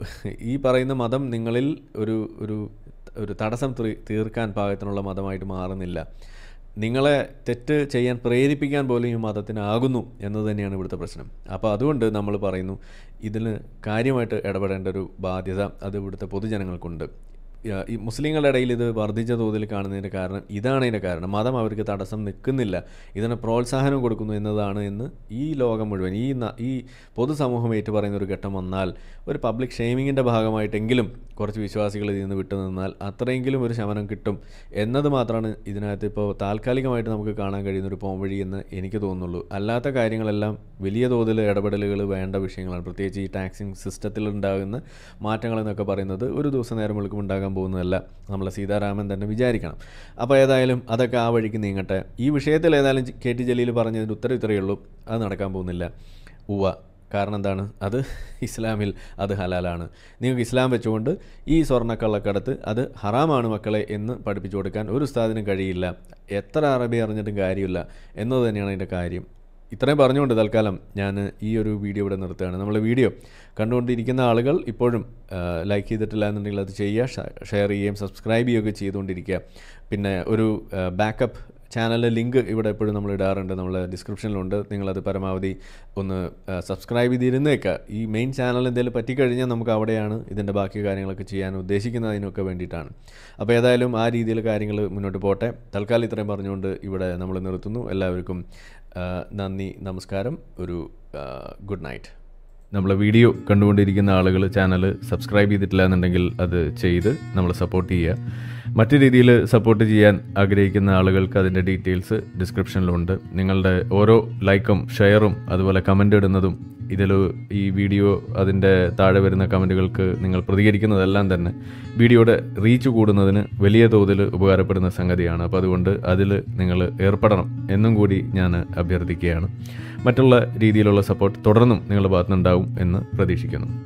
ഈ പറയുന്ന മതം നിങ്ങളിൽ ഒരു ഒരു ഒരു തടസ്സം തീർക്കാൻ പാകത്തിനുള്ള മതമായിട്ട് മാറുന്നില്ല. നിങ്ങളെ തെറ്റ് ചെയ്യാൻ പ്രേരിപ്പിക്കാൻ പോലും ഈ മതത്തിനാകുന്നു എന്നത് തന്നെയാണ് ഇവിടുത്തെ പ്രശ്നം. അപ്പോൾ അതുകൊണ്ട് നമ്മൾ പറയുന്നു, ഇതിന് കാര്യമായിട്ട് ഇടപെടേണ്ട ഒരു ബാധ്യത അത് ഇവിടുത്തെ പൊതുജനങ്ങൾക്കുണ്ട്. ഈ മുസ്ലിങ്ങളുടെ ഇടയിൽ ഇത് വർദ്ധിച്ച തോതിൽ കാണുന്നതിൻ്റെ കാരണം ഇതാണ്. ഇതിൻ്റെ കാരണം മതം അവർക്ക് തടസ്സം നിൽക്കുന്നില്ല, ഇതിന് പ്രോത്സാഹനം കൊടുക്കുന്നു എന്നതാണ് എന്ന് ഈ ലോകം മുഴുവൻ, ഈ ഈ പൊതുസമൂഹം ഏറ്റു പറയുന്ന ഒരു ഘട്ടം വന്നാൽ, ഒരു പബ്ലിക് ഷെയ്മിങ്ങിൻ്റെ ഭാഗമായിട്ടെങ്കിലും കുറച്ച് വിശ്വാസികൾ ഇതിൽ നിന്ന് വിട്ടു നിന്നാൽ അത്രയെങ്കിലും ഒരു ശമനം കിട്ടും എന്നത് മാത്രമാണ് ഇതിനകത്ത് ഇപ്പോൾ താൽക്കാലികമായിട്ട് നമുക്ക് കാണാൻ കഴിയുന്നൊരു പോംവഴി എന്ന് എനിക്ക് തോന്നുന്നുള്ളൂ. അല്ലാത്ത കാര്യങ്ങളെല്ലാം വലിയ തോതിൽ ഇടപെടലുകൾ വേണ്ട വിഷയങ്ങളാണ്. പ്രത്യേകിച്ച് ഈ ടാക്സിങ് സിസ്റ്റത്തിൽ ഉണ്ടാകുന്ന മാറ്റങ്ങളെന്നൊക്കെ പറയുന്നത് ഒരു ദിവസം നേരം വെളുക്കും ഉണ്ടാകാൻ പോകുന്നതല്ല, നമ്മളെ സീതാരാമൻ തന്നെ വിചാരിക്കണം. അപ്പോൾ ഏതായാലും അതൊക്കെ ആ വഴിക്ക് നീങ്ങട്ടെ. ഈ വിഷയത്തിൽ ഏതായാലും കെ ടി ജലീൽ പറഞ്ഞതിന് ഉത്തരം ഇത്രയേ ഉള്ളൂ, അത് നടക്കാൻ പോകുന്നില്ല. ഉവ്വ. കാരണം എന്താണ്? അത് ഇസ്ലാമിൽ അത് ഹലാലാണ്. നിങ്ങൾക്ക് ഇസ്ലാം വെച്ചുകൊണ്ട് ഈ സ്വർണ്ണക്കള്ളക്കടത്ത് അത് ഹറാമാണ് മക്കളെ എന്ന് പഠിപ്പിച്ചു കൊടുക്കാൻ ഒരു ഉസ്താദിനും കഴിയില്ല. എത്ര അറബി അറിഞ്ഞിട്ടും കാര്യമില്ല എന്നത് തന്നെയാണ് അതിൻ്റെ കാര്യം. ഇത്രയും പറഞ്ഞുകൊണ്ട് തൽക്കാലം ഞാൻ ഈ ഒരു വീഡിയോ ഇവിടെ നിർത്തുകയാണ്. നമ്മൾ വീഡിയോ കണ്ടുകൊണ്ടിരിക്കുന്ന ആളുകൾ ഇപ്പോഴും ലൈക്ക് ചെയ്തിട്ടില്ല എന്നുണ്ടെങ്കിൽ അത് ചെയ്യുക, ഷെയർ ചെയ്യുകയും സബ്സ്ക്രൈബ് ചെയ്യുകയൊക്കെ ചെയ്തുകൊണ്ടിരിക്കുക. പിന്നെ ഒരു ബാക്കപ്പ് ചാനലിലെ ലിങ്ക് ഇവിടെ എപ്പോഴും നമ്മൾ ഇടാറുണ്ട്, നമ്മൾ ഡിസ്ക്രിപ്ഷനിലുണ്ട്. നിങ്ങളത് പരമാവധി ഒന്ന് സബ്സ്ക്രൈബ് ചെയ്തിരുന്നേക്കുക. ഈ മെയിൻ ചാനൽ എന്തെങ്കിലും പറ്റിക്കഴിഞ്ഞാൽ നമുക്ക് അവിടെയാണ് ഇതിൻ്റെ ബാക്കി കാര്യങ്ങളൊക്കെ ചെയ്യാൻ ഉദ്ദേശിക്കുന്നതിനൊക്കെ വേണ്ടിയിട്ടാണ്. അപ്പോൾ ഏതായാലും ആ രീതിയിൽ കാര്യങ്ങൾ മുന്നോട്ട് പോട്ടെ. തൽക്കാലം ഇത്രയും പറഞ്ഞുകൊണ്ട് ഇവിടെ നമ്മൾ നിർത്തുന്നു. എല്ലാവർക്കും നന്ദി, നമസ്കാരം, ഒരു ഗുഡ് നൈറ്റ്. നമ്മളെ വീഡിയോ കണ്ടുകൊണ്ടിരിക്കുന്ന ആളുകൾ ചാനൽ സബ്സ്ക്രൈബ് ചെയ്തിട്ടില്ല എന്നുണ്ടെങ്കിൽ അത് ചെയ്ത് നമ്മൾ സപ്പോർട്ട് ചെയ്യുക. മറ്റു രീതിയിൽ സപ്പോർട്ട് ചെയ്യാൻ ആഗ്രഹിക്കുന്ന ആളുകൾക്ക് അതിൻ്റെ ഡീറ്റെയിൽസ് ഡിസ്ക്രിപ്ഷനിലുണ്ട്. നിങ്ങളുടെ ഓരോ ലൈക്കും ഷെയറും അതുപോലെ കമൻ്റ് ഇടുന്നതും ഇതിൽ ഈ വീഡിയോ അതിൻ്റെ താഴെ വരുന്ന കമൻറ്റുകൾക്ക് നിങ്ങൾ പ്രതികരിക്കുന്നതെല്ലാം തന്നെ വീഡിയോയുടെ റീച്ച് കൂടുന്നതിന് വലിയ തോതിൽ ഉപകാരപ്പെടുന്ന സംഗതിയാണ്. അപ്പോൾ അതുകൊണ്ട് അതിൽ നിങ്ങൾ ഏർപ്പെടണം എന്നും കൂടി ഞാൻ അഭ്യർത്ഥിക്കുകയാണ്. മറ്റുള്ള രീതിയിലുള്ള സപ്പോർട്ട് തുടർന്നും നിങ്ങളുടെ ഭാഗത്തുനിന്നുണ്ടാവും എന്ന് പ്രതീക്ഷിക്കുന്നു.